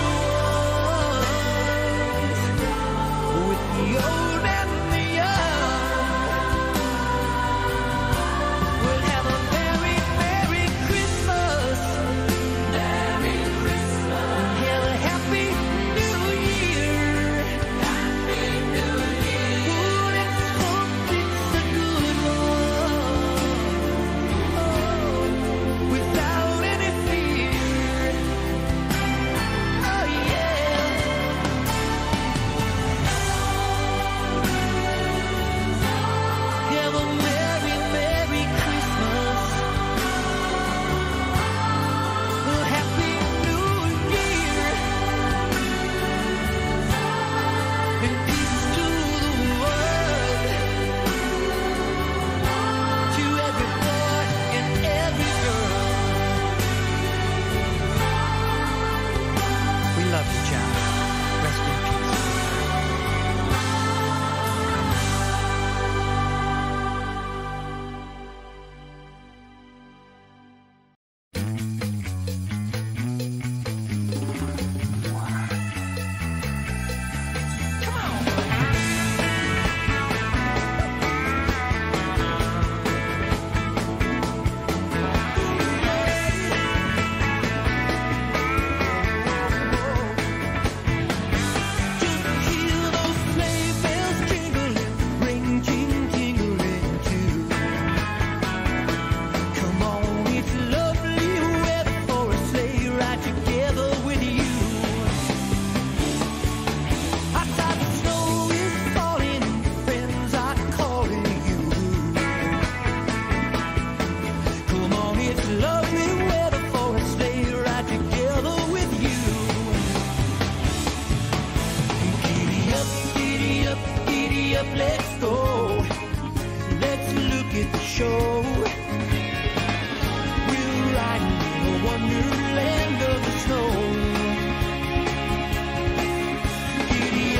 ones, with the old and the young. We'll have a very Merry Christmas. Merry Christmas. Have a Happy New Year. Happy New Year. Oh, let's hope it's a good one. Oh, without any fear. Oh yeah. Have a Merry, Merry Christmas. A Happy New Year. And peace to the world. To every boy and every girl. We love you, John. Rest in peace. Wonderland of the snow. Giddy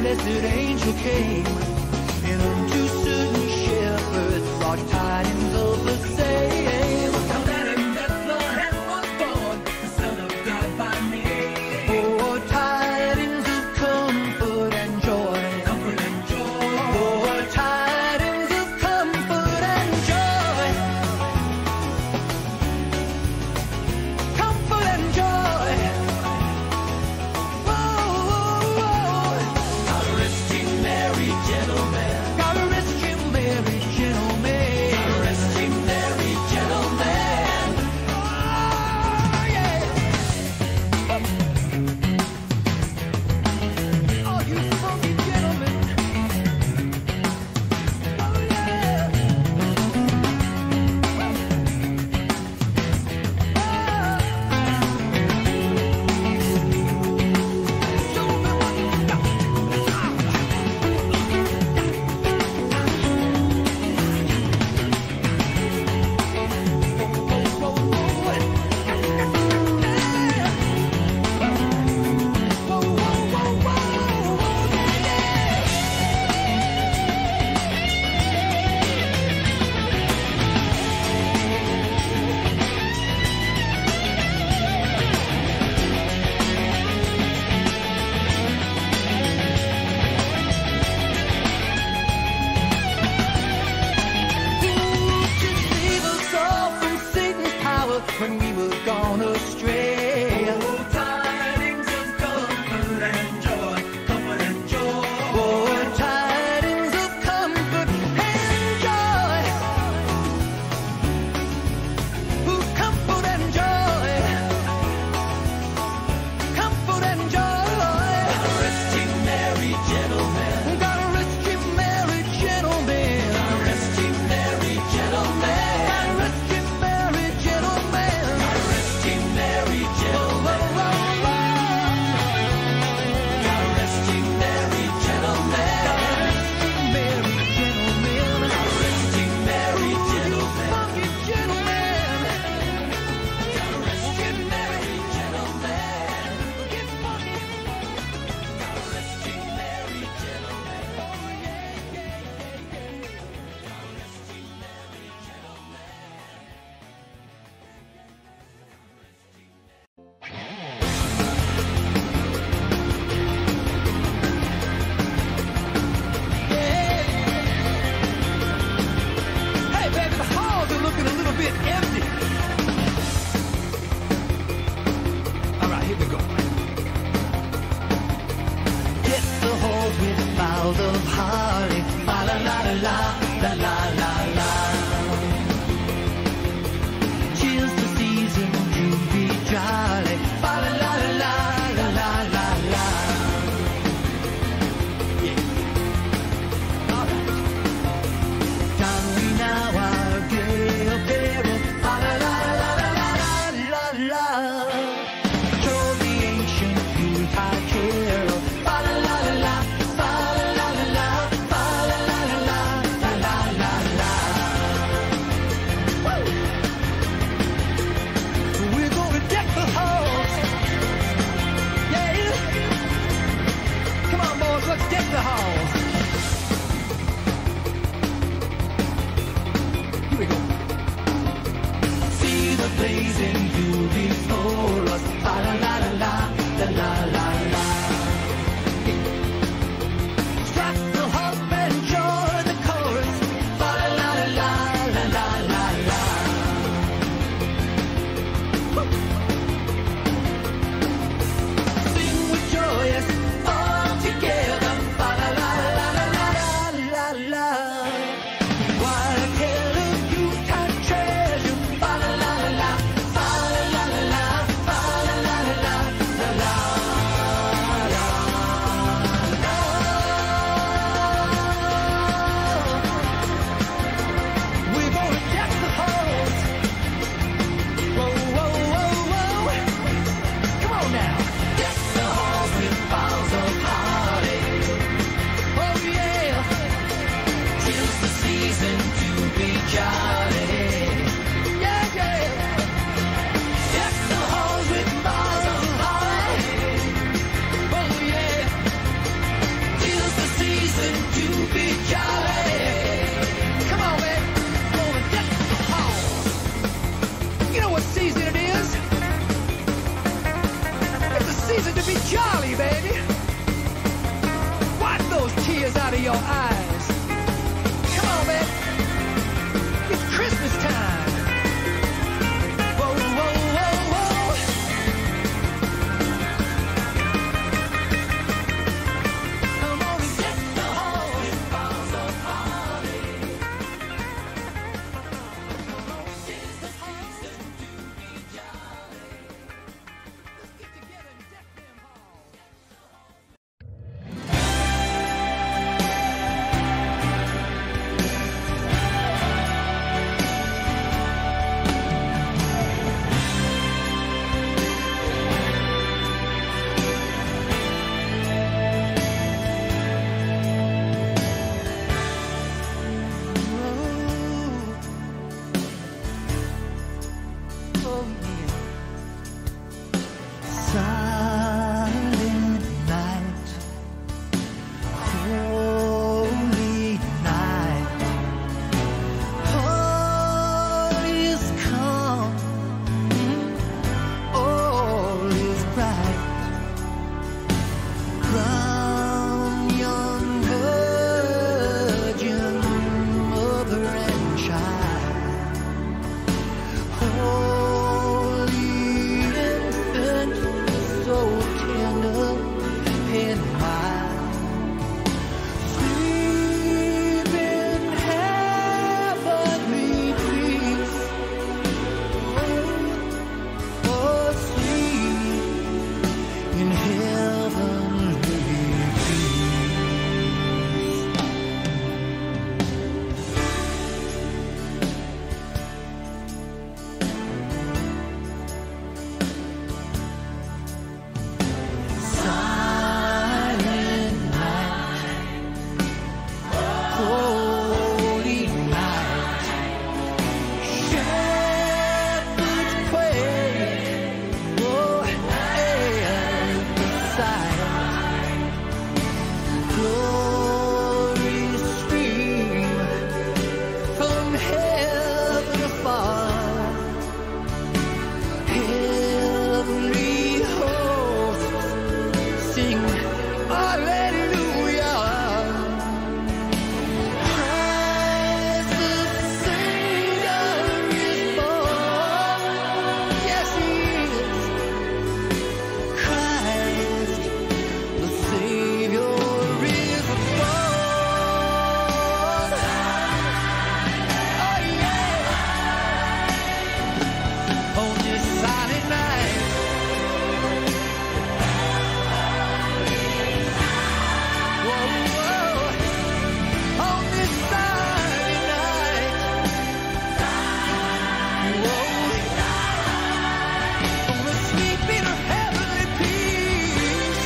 blessed angel came, and unto certain shepherds brought tidings of the same. Now that in Bethlehem was born the Son of God by name. Oh, tidings of comfort and joy, comfort and joy. Oh, tidings of comfort and joy, comfort and joy. When we were gone astray. Oh, tidings of comfort and joy, comfort and joy. Oh, tidings of comfort and joy. Oh, comfort and joy, comfort and joy. God rest ye merry gentlemen. God rest ye merry gentlemen. God rest ye merry gentlemen. God rest ye merry gentlemen. Of holly, fa la la la la la la la. Cheers the season to be jolly, fa la la la la la la la. Yeah. All right. Down we now our gay apparel, fa la la la la la la la. Toward the ancient Yuletide carol, fa la la la la. Let's deck the halls. Here we go. See the blazing Yule before us. La la la la la la la la. Strike the harp and join the chorus. La la la la la la la la. Sing with joyous all together. Fa your eyes. Come on, man. It's Christmas time. Whoa, whoa, whoa, whoa. Come on and get the holy balls of holly. Come on, Jesus, Jesus, to be jolly. Let's get together and deck them halls. Oh, yeah. Silent night, holy night, all is calm, all is bright. Crown young virgin, mother and child, holy infant, so tender and mild. Sleep in heavenly peace. Oh, sleep in heavenly peace. Silent night, holy night, shepherds quake, oh, and beside, glory stream from heaven afar, heavenly hosts sing hallelujah. Christ the Savior is born. Yes, He is. Christ the Savior is born. Oh, yeah. On this silent night. Whoa, whoa. On this silent night. Whoa. Gonna sleep in a heavenly peace.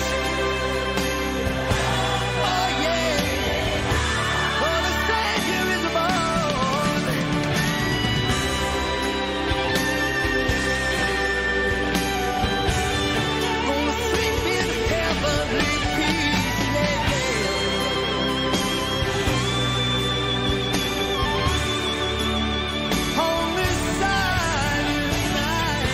Oh, yeah. For the Savior is born. Gonna sleep in heavenly peace. Yeah, yeah. On this silent night.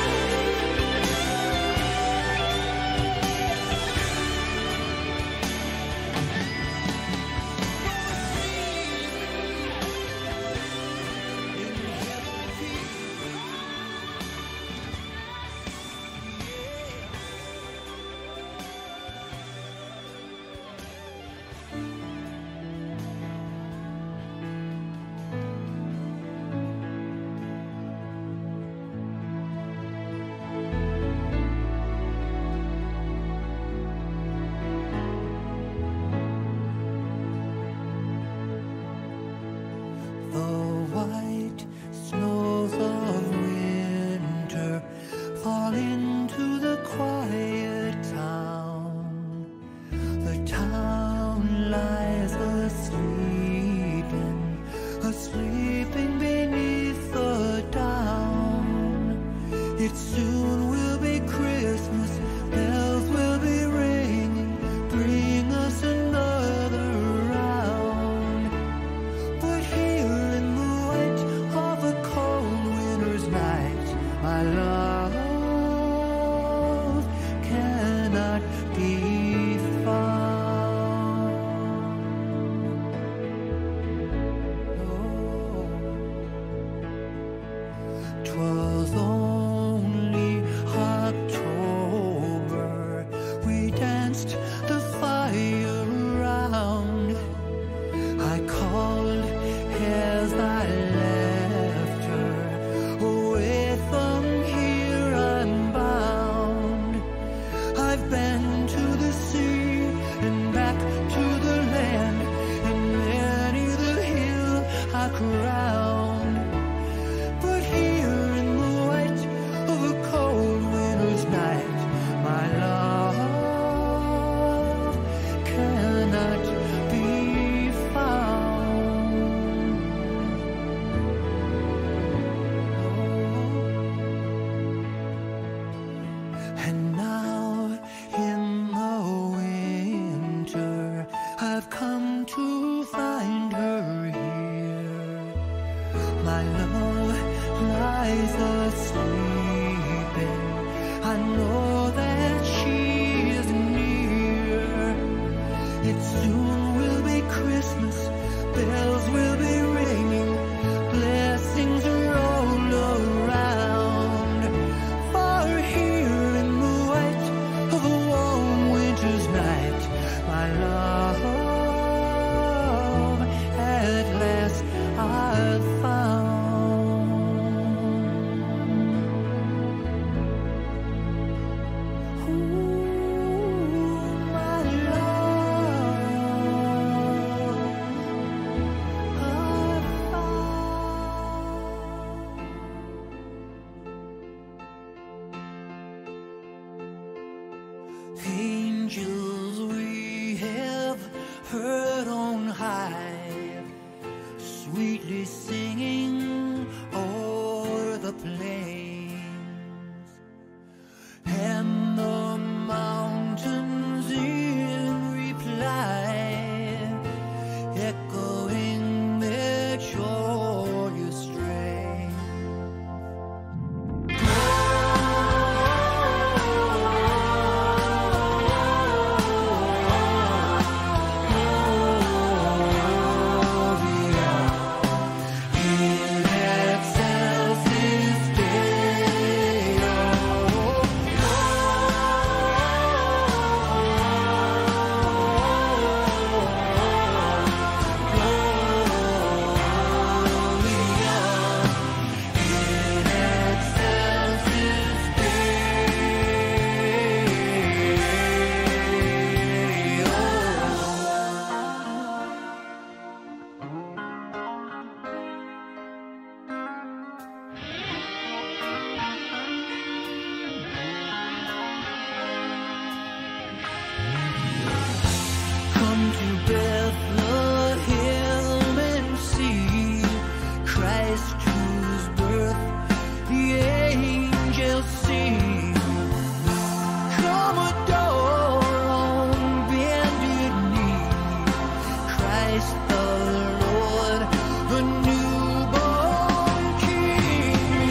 The white snows of winter fall into the quiet town. The town lies asleeping, asleeping beneath the down. It soon will be Christmas, bells will be ringing, bring us another round. But here in the white of a cold winter's night, my love cannot be found. it soon will be Christmas. Bells will be ringing, blessings roll around. For here in the white of a warm winter's night, my love at last I've found. Angels we have heard on high, sweetly singing o'er the plains, and the mountains in reply, echoing their joyous strain. Come to Bethlehem and see Christ whose birth the angels sing. Come adore on bended knee Christ the Lord, the newborn King.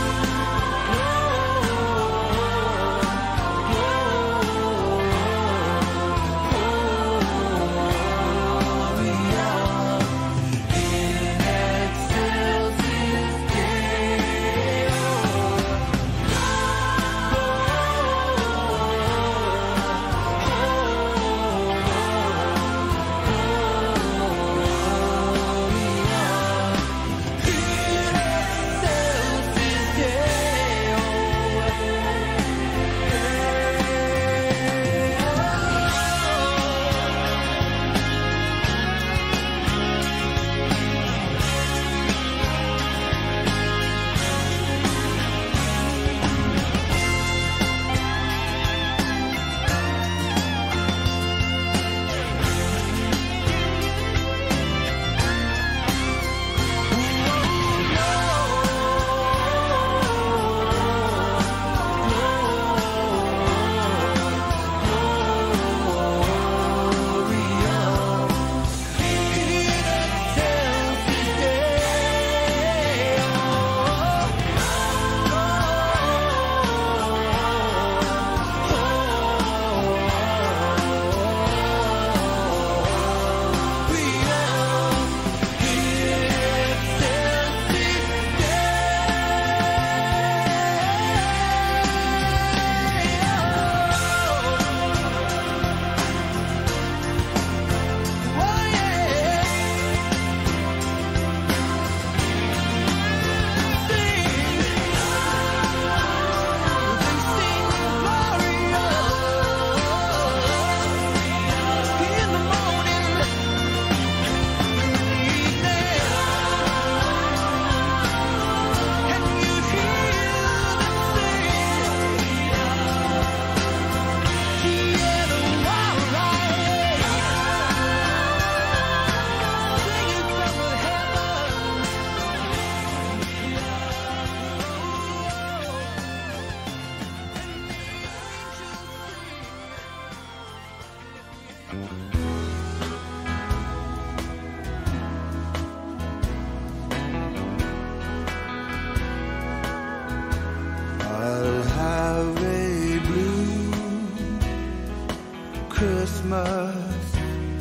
I'll have a blue Christmas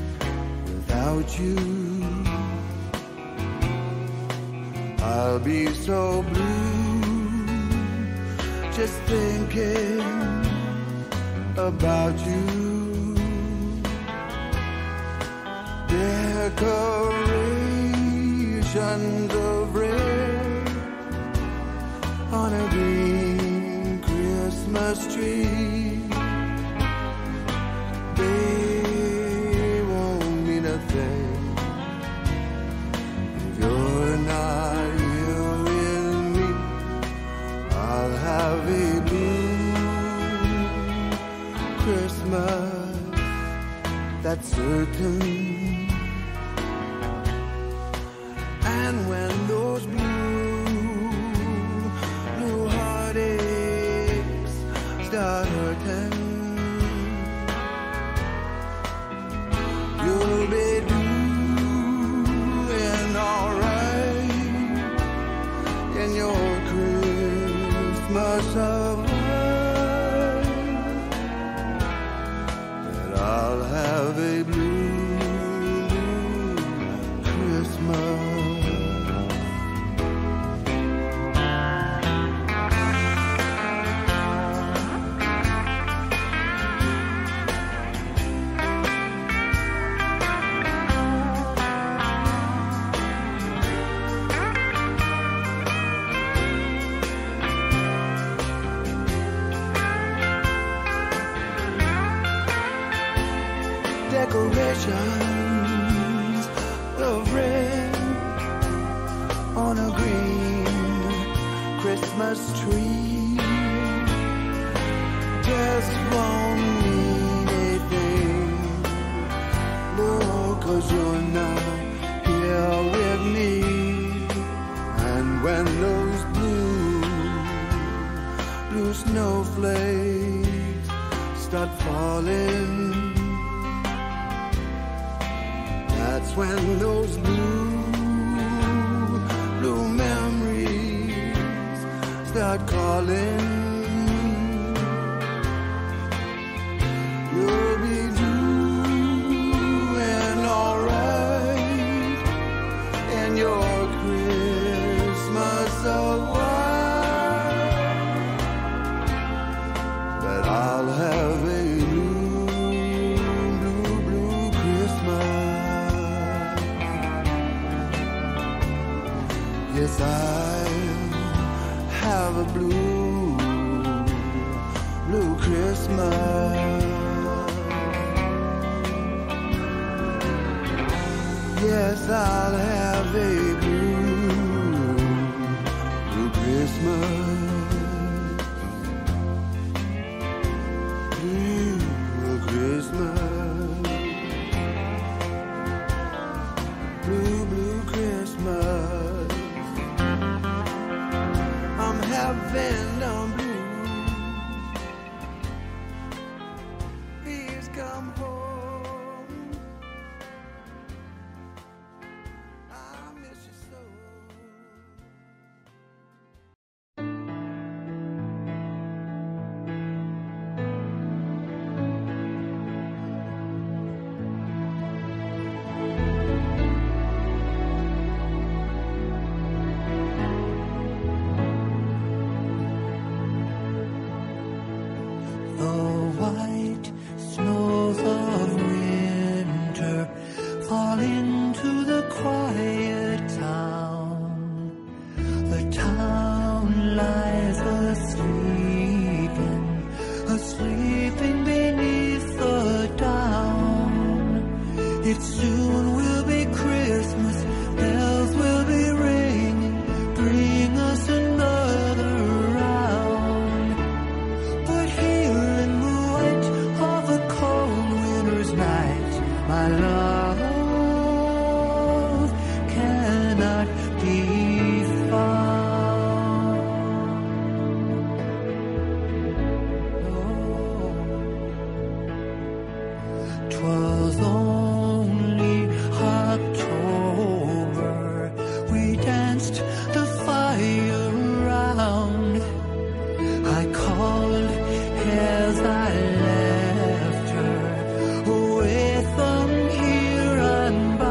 without you. I'll be so blue just thinking about you. Decorations of red on a green Christmas tree. They won't mean a thing if you're not here with me. I'll have a blue Christmas, that's certain. And when those blue, blue heartaches start hurting, you'll be doing alright in your Christmas of life. That I'll have a blue, blue Christmas. Decorations of red on a green Christmas tree just won't mean anything, no, 'cause you're not here with me. And when those blue, blue snowflakes start falling, that's when those blue, blue memories start calling. You'll be doing alright in your Christmas of white. That I'll have a yes, I'll have a blue, blue Christmas. Yes, I'll have a blue, blue Christmas. Blue Christmas. Blue, blue Christmas. I'm having a blue. Please come home. I miss you so. As I left her away from here and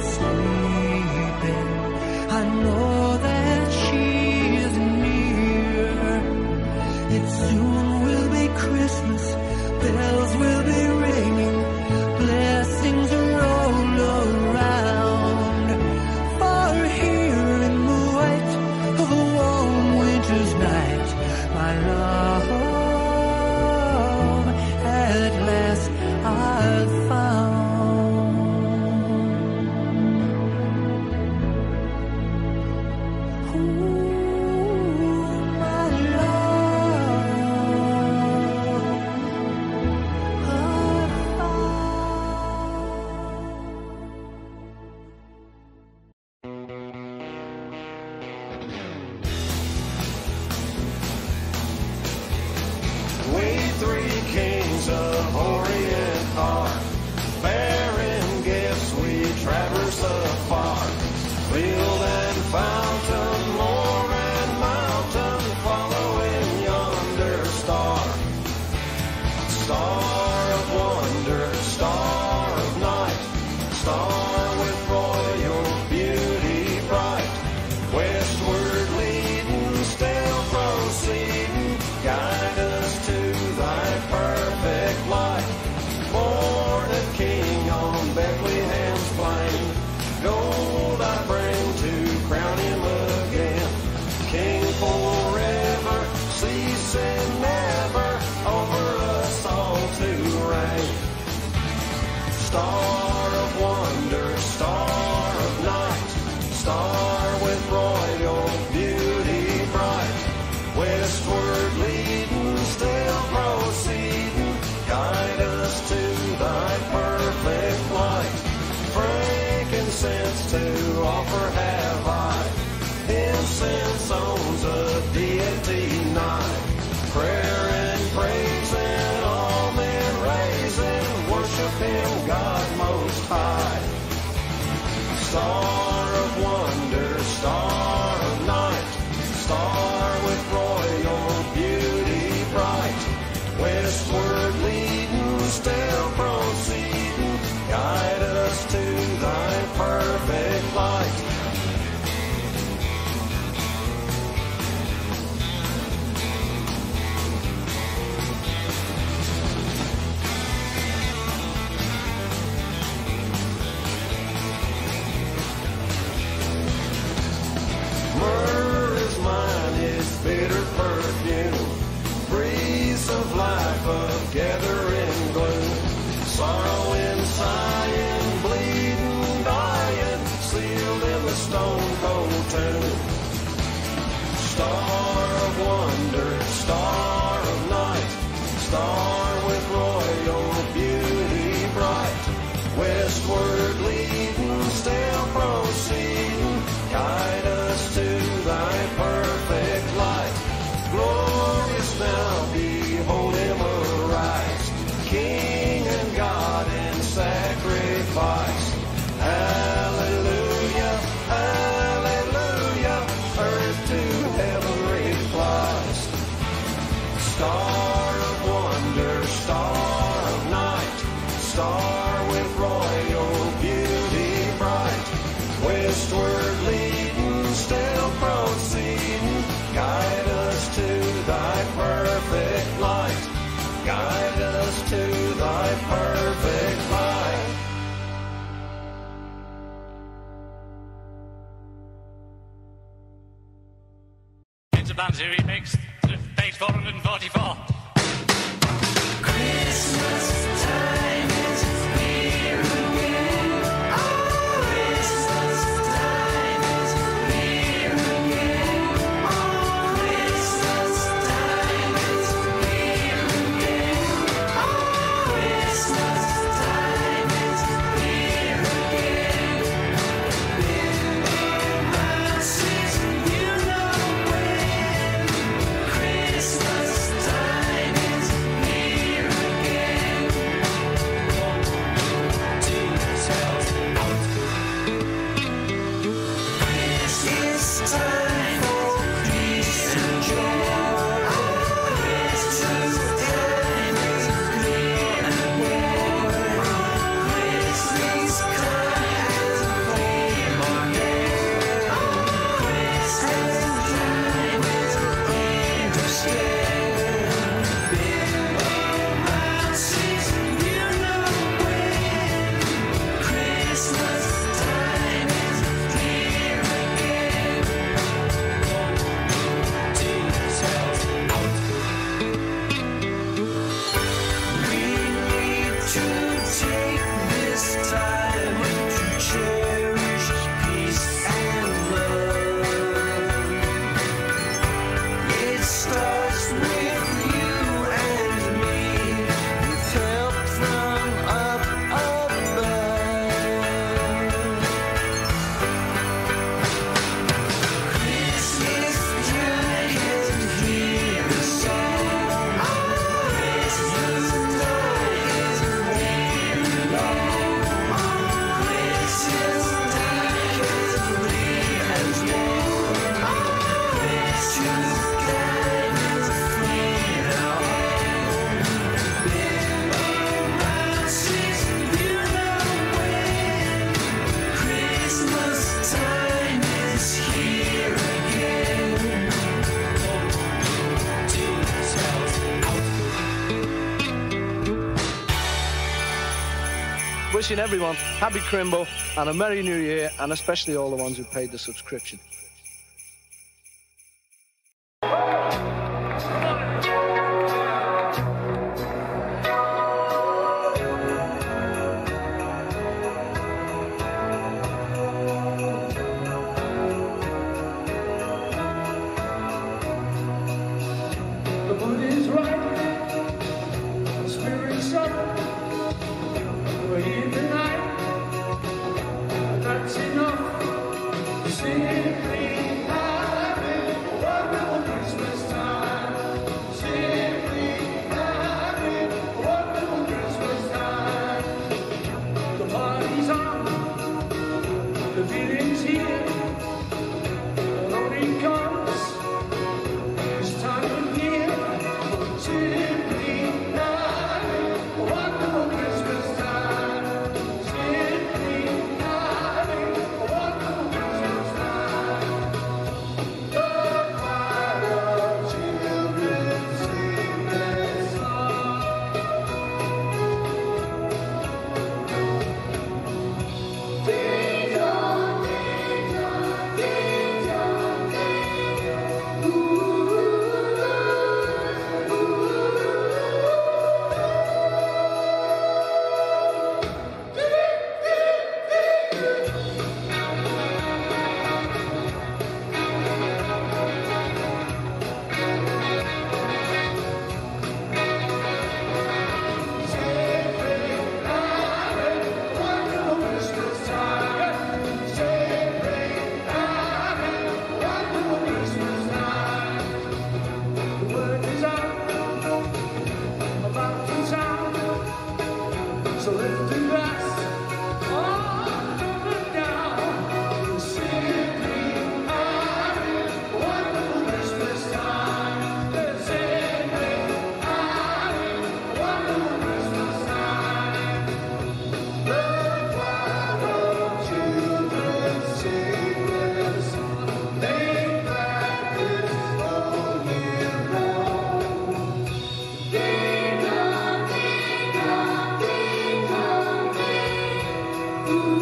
sleeping. I know that she is near. It soon will be Christmas, bells will be ringing, blessings roll around. For here in the white of a warm winter's night, my love at last I've found. We three kings of Orient are, bearing gifts we traverse afar. Field and fountain, moor and mountain, following yonder star. Star of wonder, star of night, star with royal beauty bright. Westward leading, still proceeding, guide us to thy perfect light. Born a king on Bethlehem's plain, gold I bring to crown him again. King forever, ceasing never, over us all to reign. Star of wonder, star of night, star with royal beauty bright. Westward leading, still proceeding, guide us to thy perfect light. Frankincense to offer have I, incense owns a deity nigh. Prayer and praise and all men raising, worship him God most high. Star of wonder, star of night, star with royal beauty bright. Westward leading, still proceeding, guide us to thy perfect light. Myrrh is mine, its bitter perfume, breeze of life of gathering gloom. Sorrow and sighing, bleeding, dying, sealed in the stone cold tomb. Star of wonder, star of night, star with royal beauty bright. Westward leading, still proceeding, guide us to thy perfect light. Glorious now, behold him arise, King and God in sacrifice. Hallelujah, hallelujah, earth to heaven replies. Star of wonder, star of night, star with royal beauty bright. Westward leading, still proceeding, guide us to thy perfect light. Guide us to thy perfect light. It's a Banzi remix, page four hundred forty-four. Christmas time is here again. Oh, Christmas time is here again. Oh, Christmas time is here again. Oh, Christmas time is here again. Been around since you know when. Christmas time is here again. wishing everyone happy Crimbo and a Merry New Year, and especially all the ones who paid the subscription. The mood is right, the spirit's up, we're here tonight, and that's enough. Simply having a wonderful Christmas time. Simply having a wonderful Christmas time. The party's on, the feeling's here, the loading comes this time of year. Simply having a wonderful Christmas time. Simply having a wonderful Christmas time. The choir of children sing their song. Ding dong, ding dong, ding dong, ding. Ooh, wonderful Christmas time. Celebrate having a wonderful Christmas time. The word is out about the town, so lift the glass on and down. We're simply having a wonderful Christmas time. We're simply having a wonderful Christmas time. The choir of children sing their song. They practice all year long. Ding dong, ding dong, ding dong, ding. Ooh,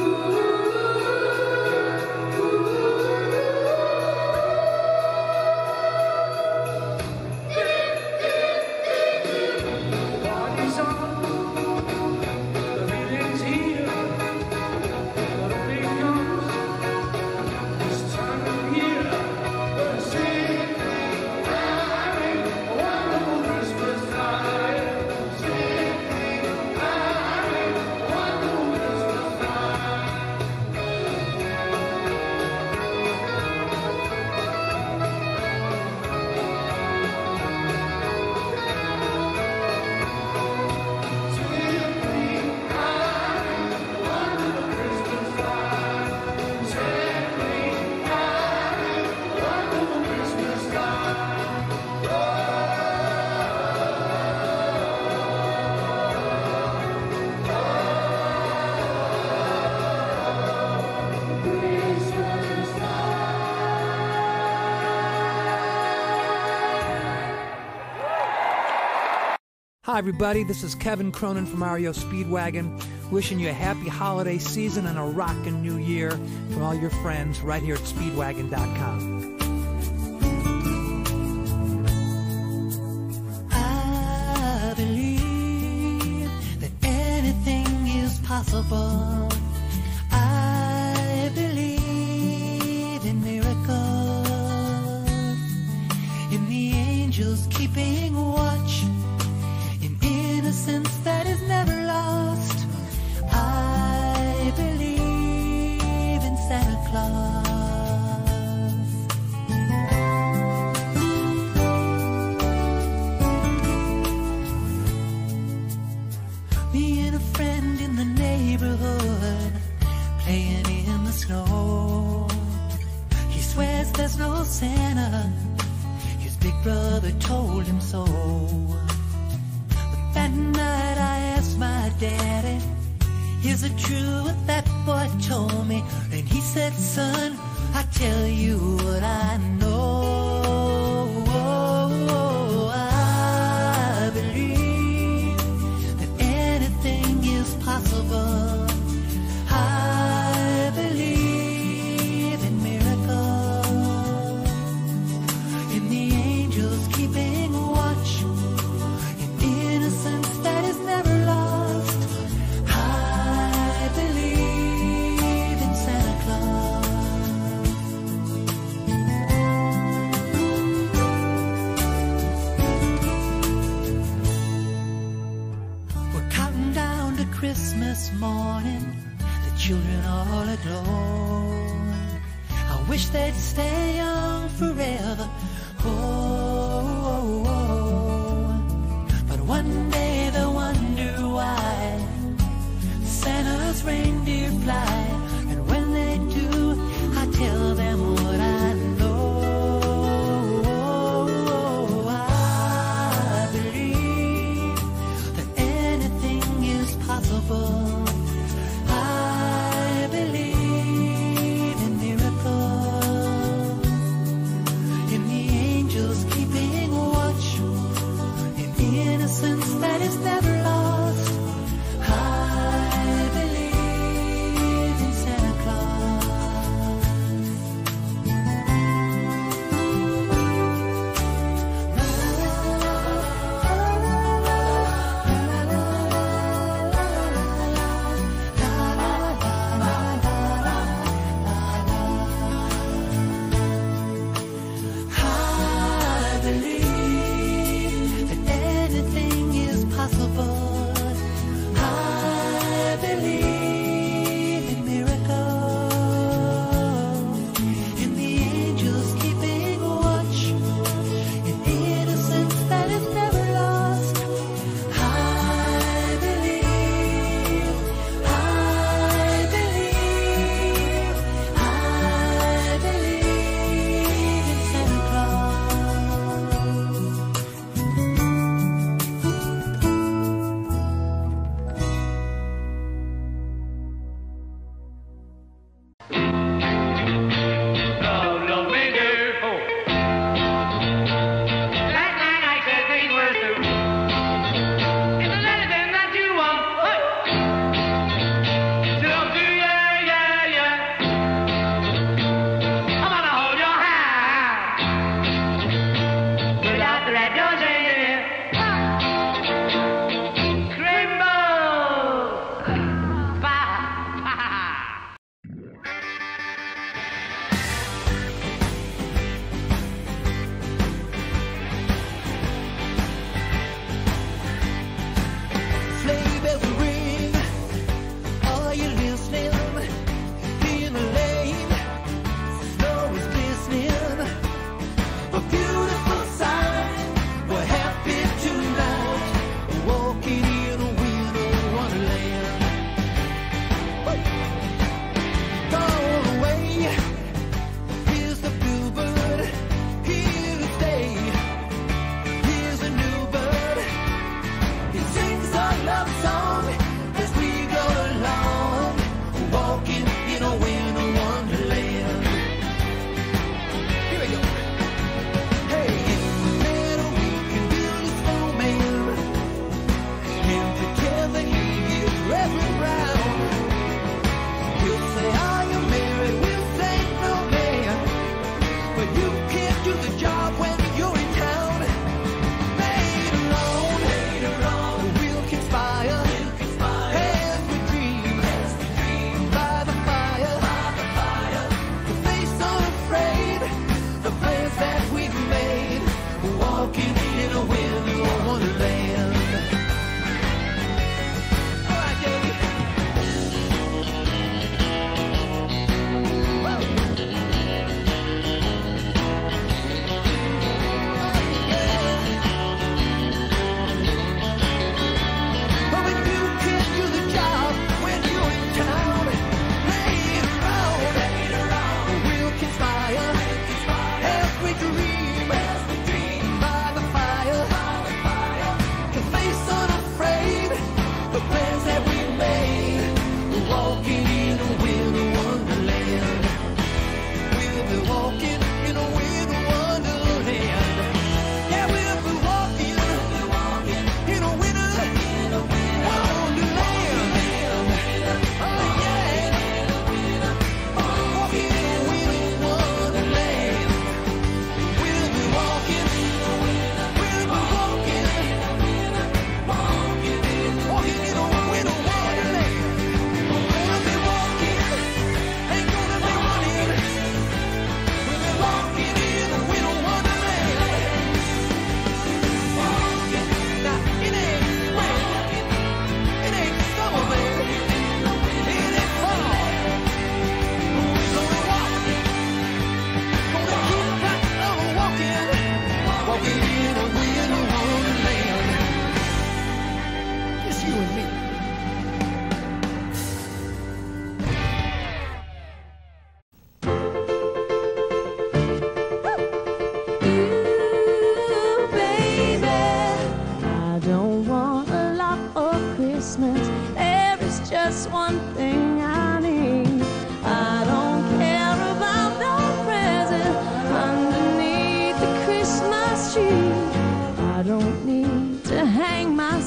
the party's on, the feeling's here, the loading comes this time of year. We're simply having a wonderful Christmas time. Simply having a wonderful Christmas time. Simply having a wonderful Christmas time. Simply having a wonderful Christmas time. Christmas Hi, everybody. This is Kevin Cronin from R E O Speedwagon, wishing you a happy holiday season and a rockin' new year from all your friends right here at speedwagon dot com. I believe that anything is possible. I believe in miracles, in the angels keeping watch, in innocence that is never lost. I believe in Santa Claus. Me and a friend in the neighborhood playing in the snow. He swears there's no Santa. His big brother told him so. But that night I asked my daddy, is it true what that boy told me? And he said, son, I tell you what I know. I believe that anything is possible. children all aglow. I wish they'd stay young forever. Oh, oh, oh. But one day they'll wonder why Santa's reindeer fly. And when they do, I tell them what I know. I believe that anything is possible. I believe in miracles, in the angels keeping watch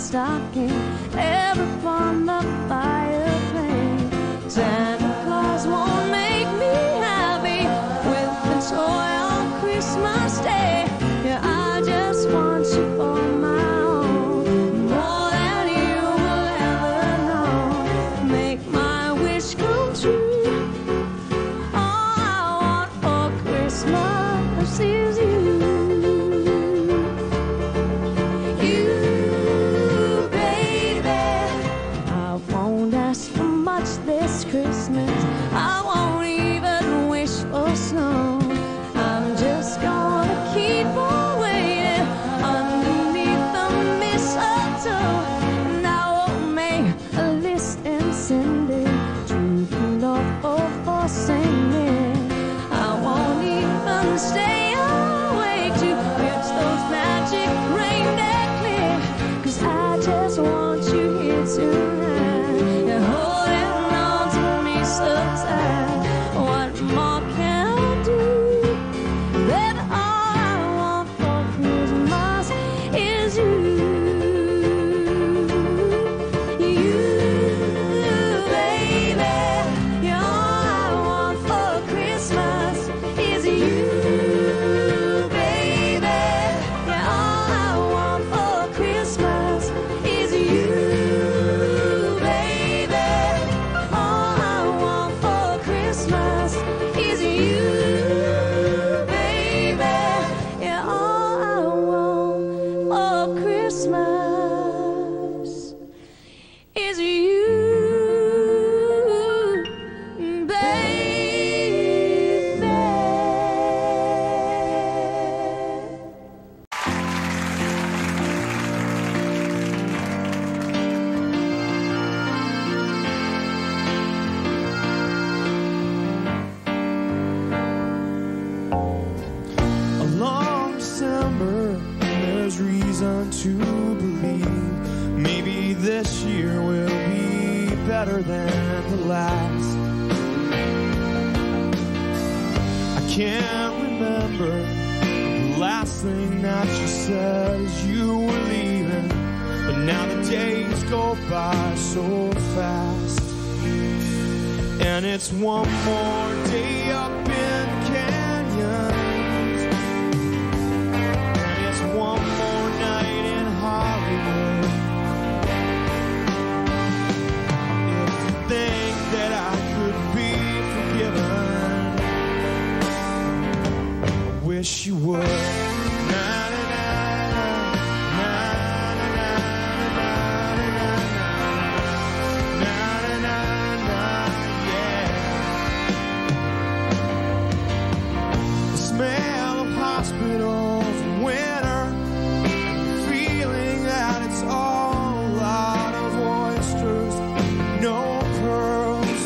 stocking ever upon the fireplace. Santa Claus won't make me happy with the toy on Christmas Day. Yeah, I just want you for my own, more than you will ever know. Make my wish come true. All I want for Christmas is you. You, baby. I won't ask for much this Christmas. I won't even wish for snow. I'm just gonna keep on waiting underneath the mistletoe. And I will make a list and send it to the Lord for singing. I won't even stay awake to catch those magic reindeer clear, 'cause I just want you here tonight. You're holding on to me so tight. What more can I do? Baby, all I want for Christmas is you. You, baby. You're all I want for Christmas is you, baby. Yeah, all I want for Christmas is you, baby. All I want for Christmas is you, baby. Yeah, all I want for Christmas is you, baby. Along December, there's reason to believe maybe this year will be better than the last. I can't remember the last thing that you said as you were leaving, but now the days go by so fast. And it's one more day up in the canyons, and it's one more night in Hollywood. If you think that I could be forgiven, I wish you would. Na, na, na, na, na, na, na, na, na, na, na, yeah. The smell of hospitals in winter, feeling that it's all a lot of oysters, no pearls.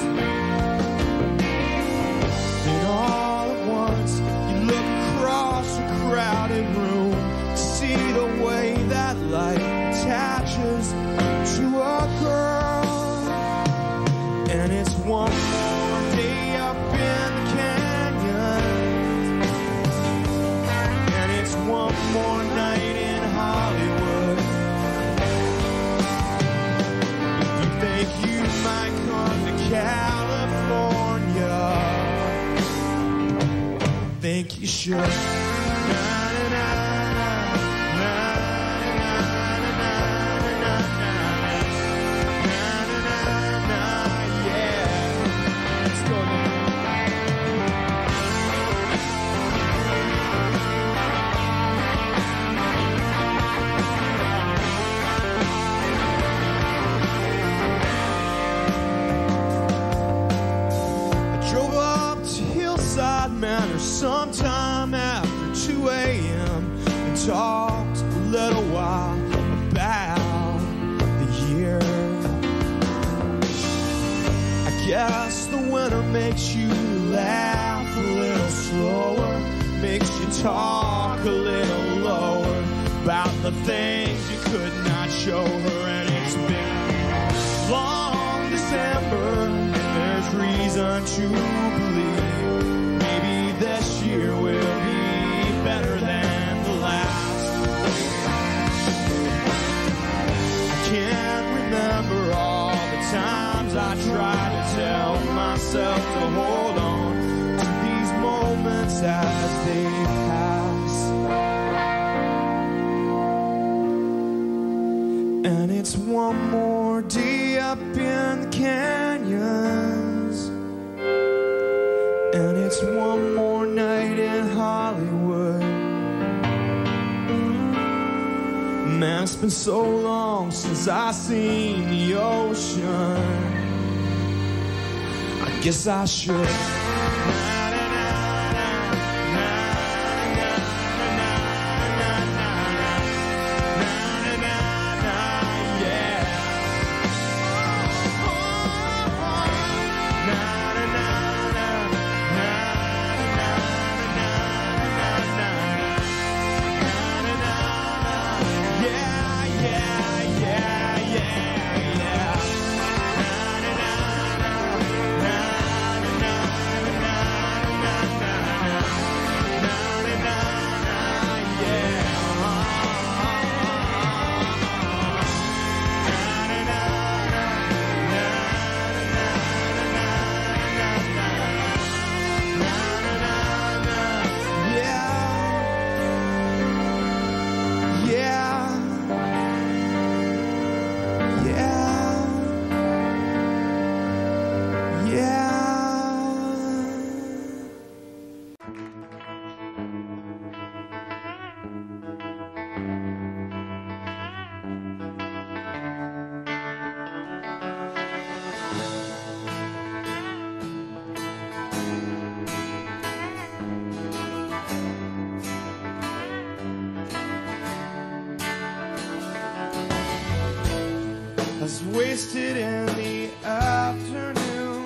And all at once, you look across a crowded room to see the way that light attaches to a girl. And it's one more day up in the canyon, and it's one more night in Hollywood. If you think you might come to California, I think you should. Na, na, na, na, na, na, na, na, na, na, na, na, yeah. Let's go, man. I drove up to Hillside Manor sometime after two a.m. and talked a little while about the year. I guess the winter makes you laugh a little slower, makes you talk a little lower about the things you could not show her. And it's been long December, there's reason to believe maybe this year will be better than the last. I as they pass. And it's one more day up in the canyons, and it's one more night in Hollywood. Man, it's been so long since I seen the ocean. I guess I should. I was wasted in the afternoon,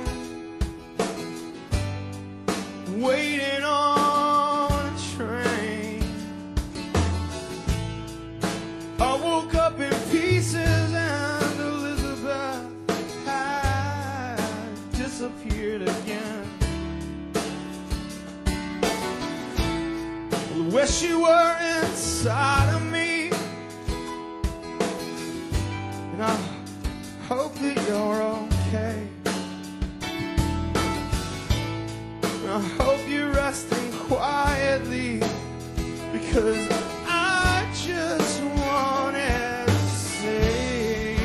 waiting on a train. I woke up in pieces and Elizabeth had disappeared again. I wish you were inside of me, and I hope that you're okay. I hope you're resting quietly, because I just wanted to say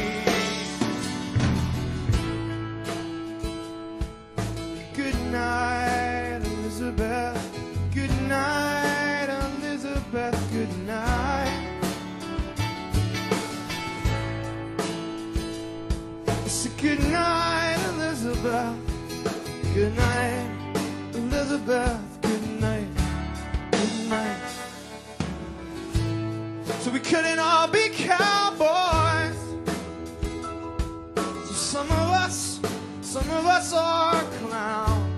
good night, Elizabeth. Good night, Elizabeth. Good night. Good night, Elizabeth. Good night, Elizabeth. Good night. Good night. So we couldn't all be cowboys. So some of us, some of us are clowns.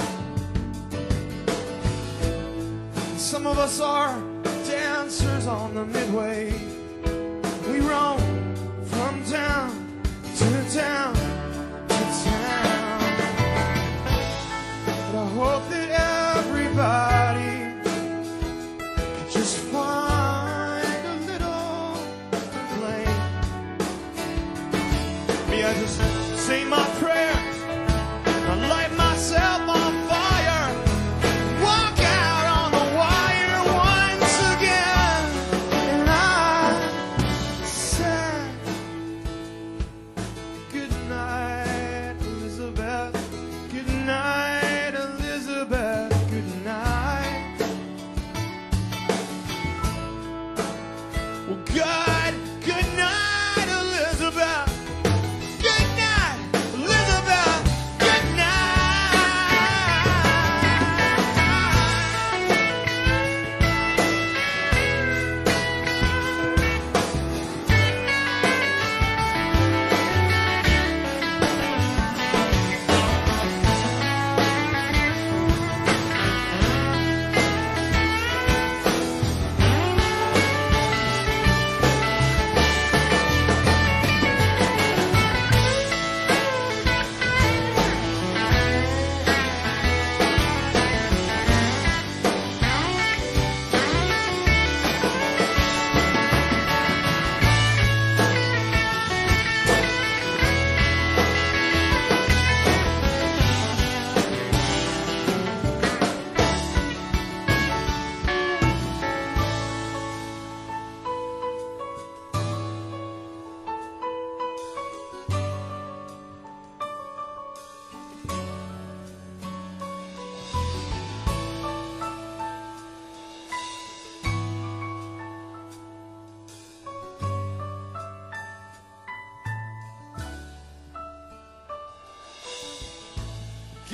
And some of us are dancers on the Midway. We roam from town to town, to town. But I hope that everybody could just find a little flame. Me, I just say my prayers, I light myself on fire, walk out on the wire once again, and I said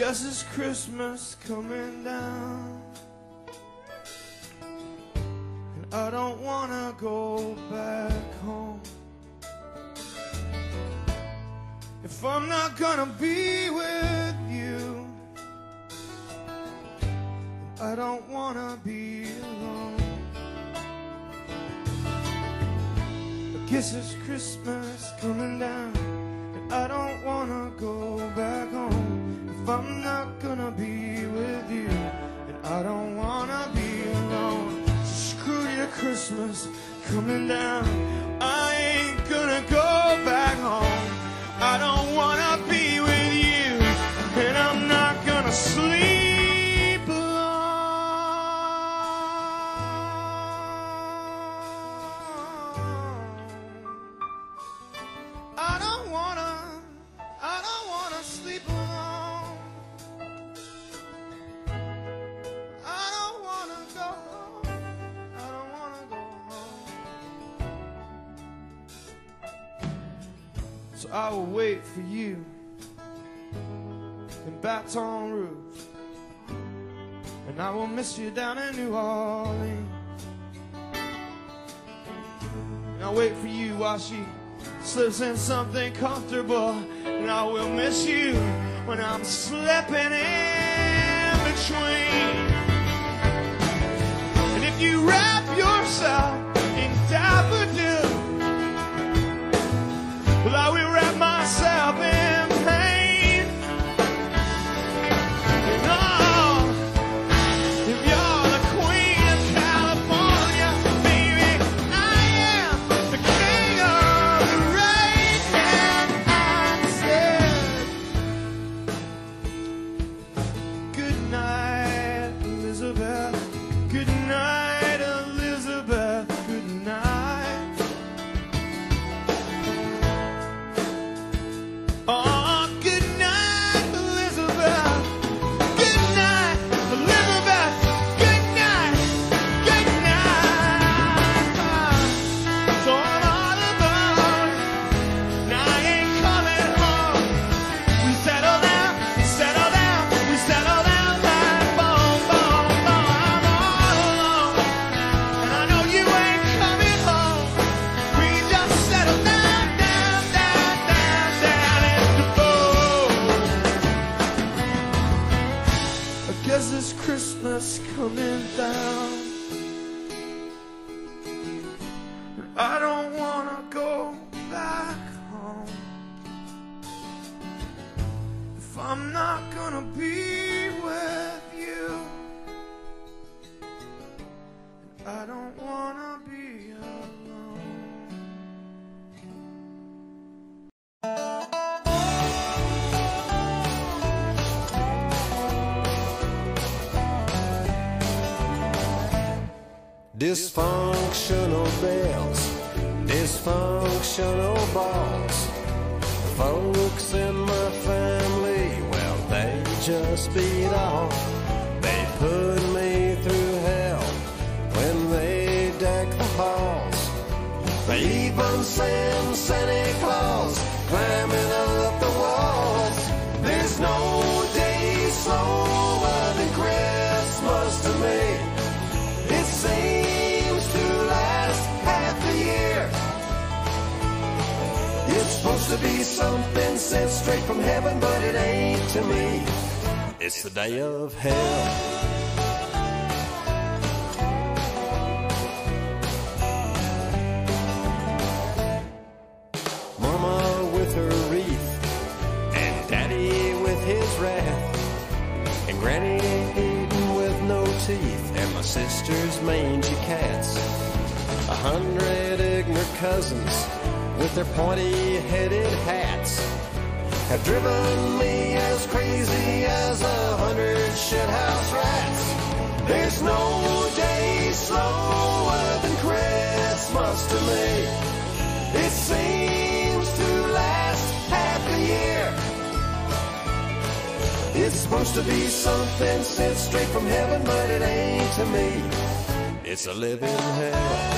guess it's Christmas coming down, and I don't wanna go back home. If I'm not gonna be with you, I don't wanna be alone. I guess it's Christmas coming down, and I don't wanna go back home. If I'm not gonna be with you, and I don't wanna be alone. So screw your Christmas coming down, I ain't gonna go back home. I don't wanna be with you, and I'm not gonna sleep alone. I don't wanna, I don't wanna sleep alone. I don't wanna go home. I don't wanna go home. So I will wait for you in Baton Rouge, and I will miss you down in New Orleans. And I'll wait for you while she slips in something comfortable, and I will miss you when I'm slipping in between. And if you wrap yourself in daffodil, well, I will wrap myself in pain. And oh, if you're the queen of California, baby, I am the king of the rain. And I said, good night, Elizabeth. Good night, Elizabeth. Good night. Oh, good night, Elizabeth. Good night, Elizabeth. Good night, good night. So I'm all alone, now I ain't coming home. We settle down, we settle down, we settle down like boom, boom, boom. I'm all alone, and I know you ain't coming home. We just settle down, down, down, down, down in the boat. I guess it's Christmas coming down, and I don't wanna go back home. If I'm not gonna be with you, and I don't wanna be alone. Dysfunctional bells, dysfunctional balls. The folks in my family, well, they just beat off. They put me through hell when they deck the halls. They even send Santa Claus climbing up the walls. There's no day slower than Christmas to me. It seems to last half the year. It's supposed to be something sent straight from heaven, but it ain't to me. It's the day of hell. Mama with her wreath, and Daddy with his wrath, and Granny eating with no teeth, and my sister's mangy cats. A hundred ignorant cousins with their pointy-headed hats have driven me as crazy as a hundred shithouse rats. There's no day slower than Christmas to me. It seems to last half a year. It's supposed to be something sent straight from heaven, but it ain't to me. It's a living hell.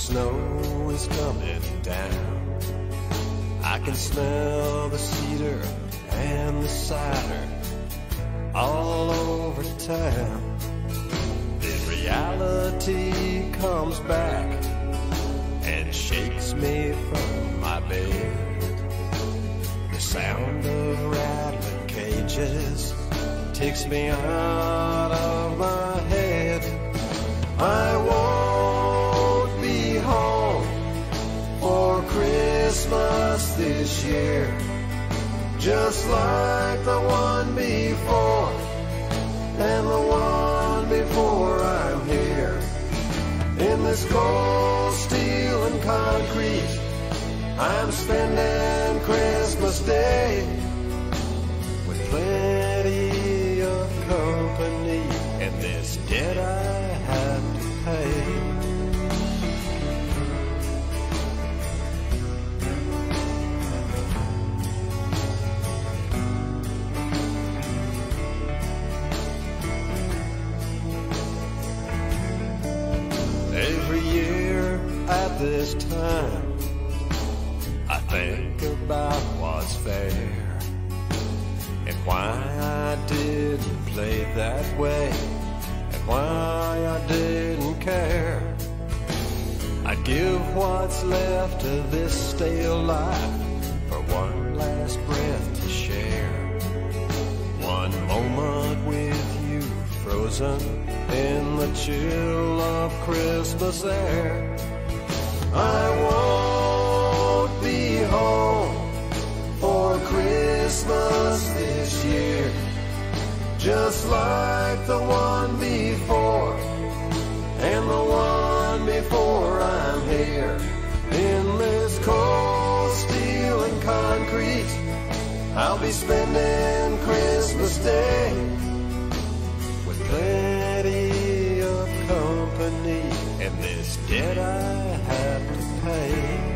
snow is coming down. I can smell the cedar and the cider all over town. Then reality comes back and shakes me from my bed. The sound of rattling cages takes me out of my head. I won't be home for Christmas this year, just like the one before and the one before I'm here. In this cold steel and concrete, I'm spending Christmas Day with plenty of company and this debt I have to pay. Every year at this time, I think about what's fair and why I didn't play that way and why I didn't care. I'd give what's left of this stale life for one last breath to share, one moment with you frozen in the chill of Christmas air. I won't be home for Christmas this year, just like the one before and the one before I'm here. In this cold steel and concrete, I'll be spending Christmas Day with plenty of company and this debt I have to pay.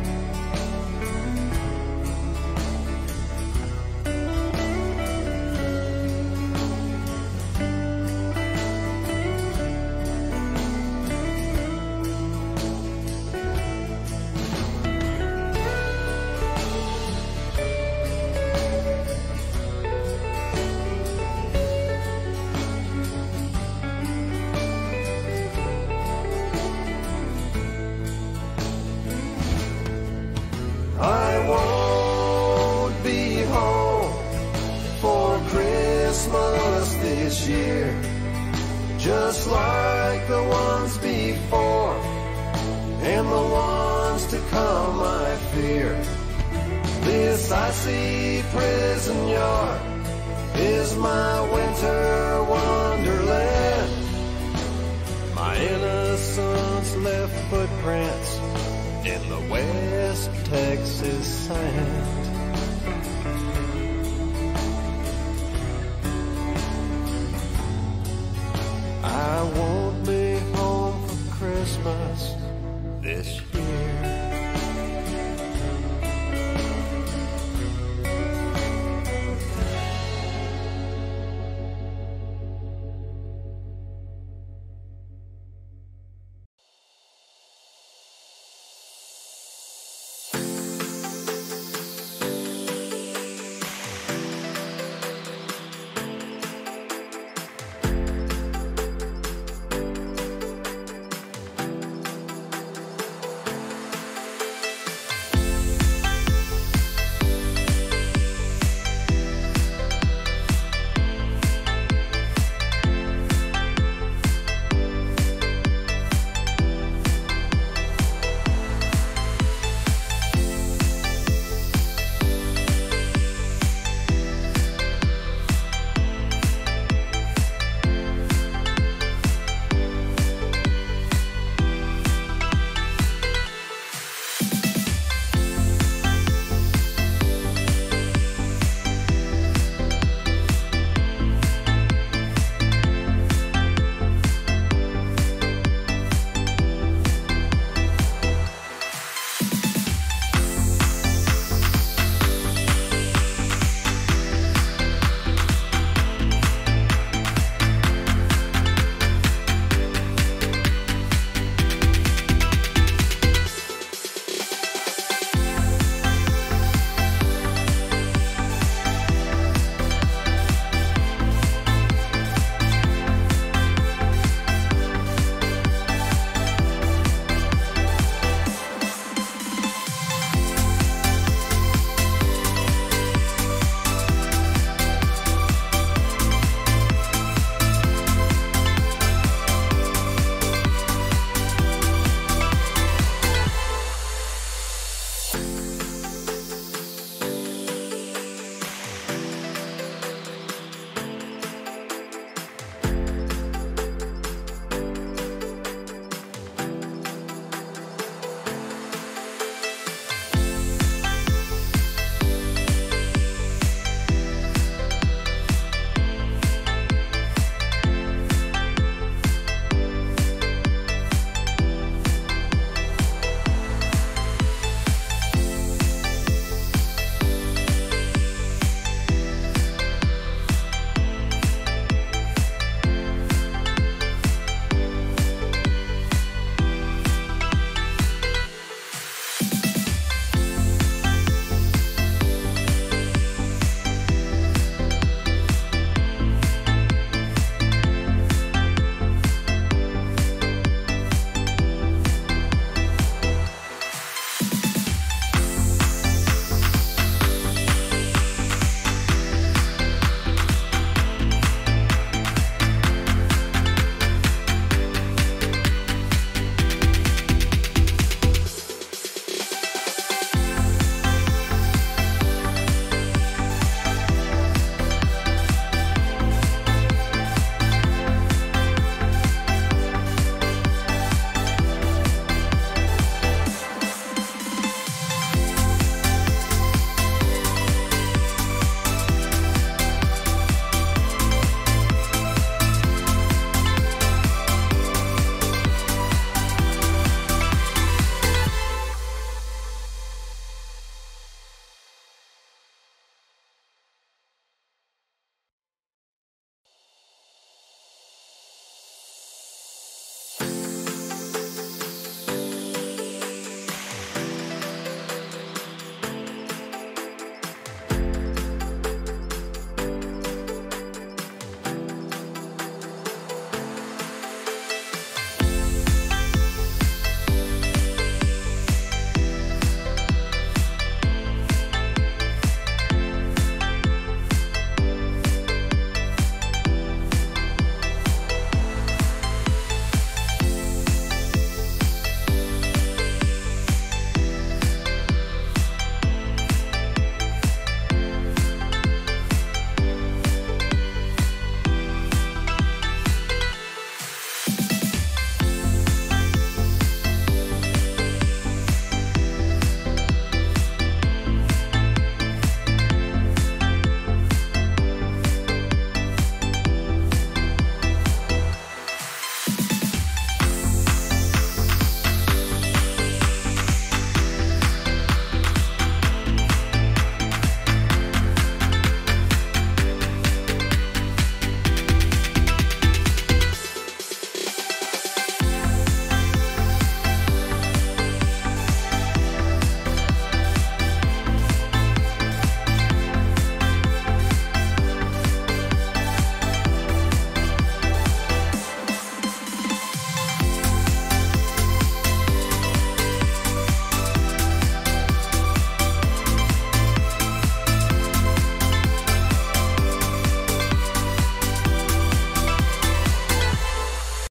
I won't be home for Christmas this year, just like the ones before and the ones to come, I fear. This icy prison yard is my winter wonderland. My innocence left footprints in the West Texas sand. I won't be home for Christmas this year.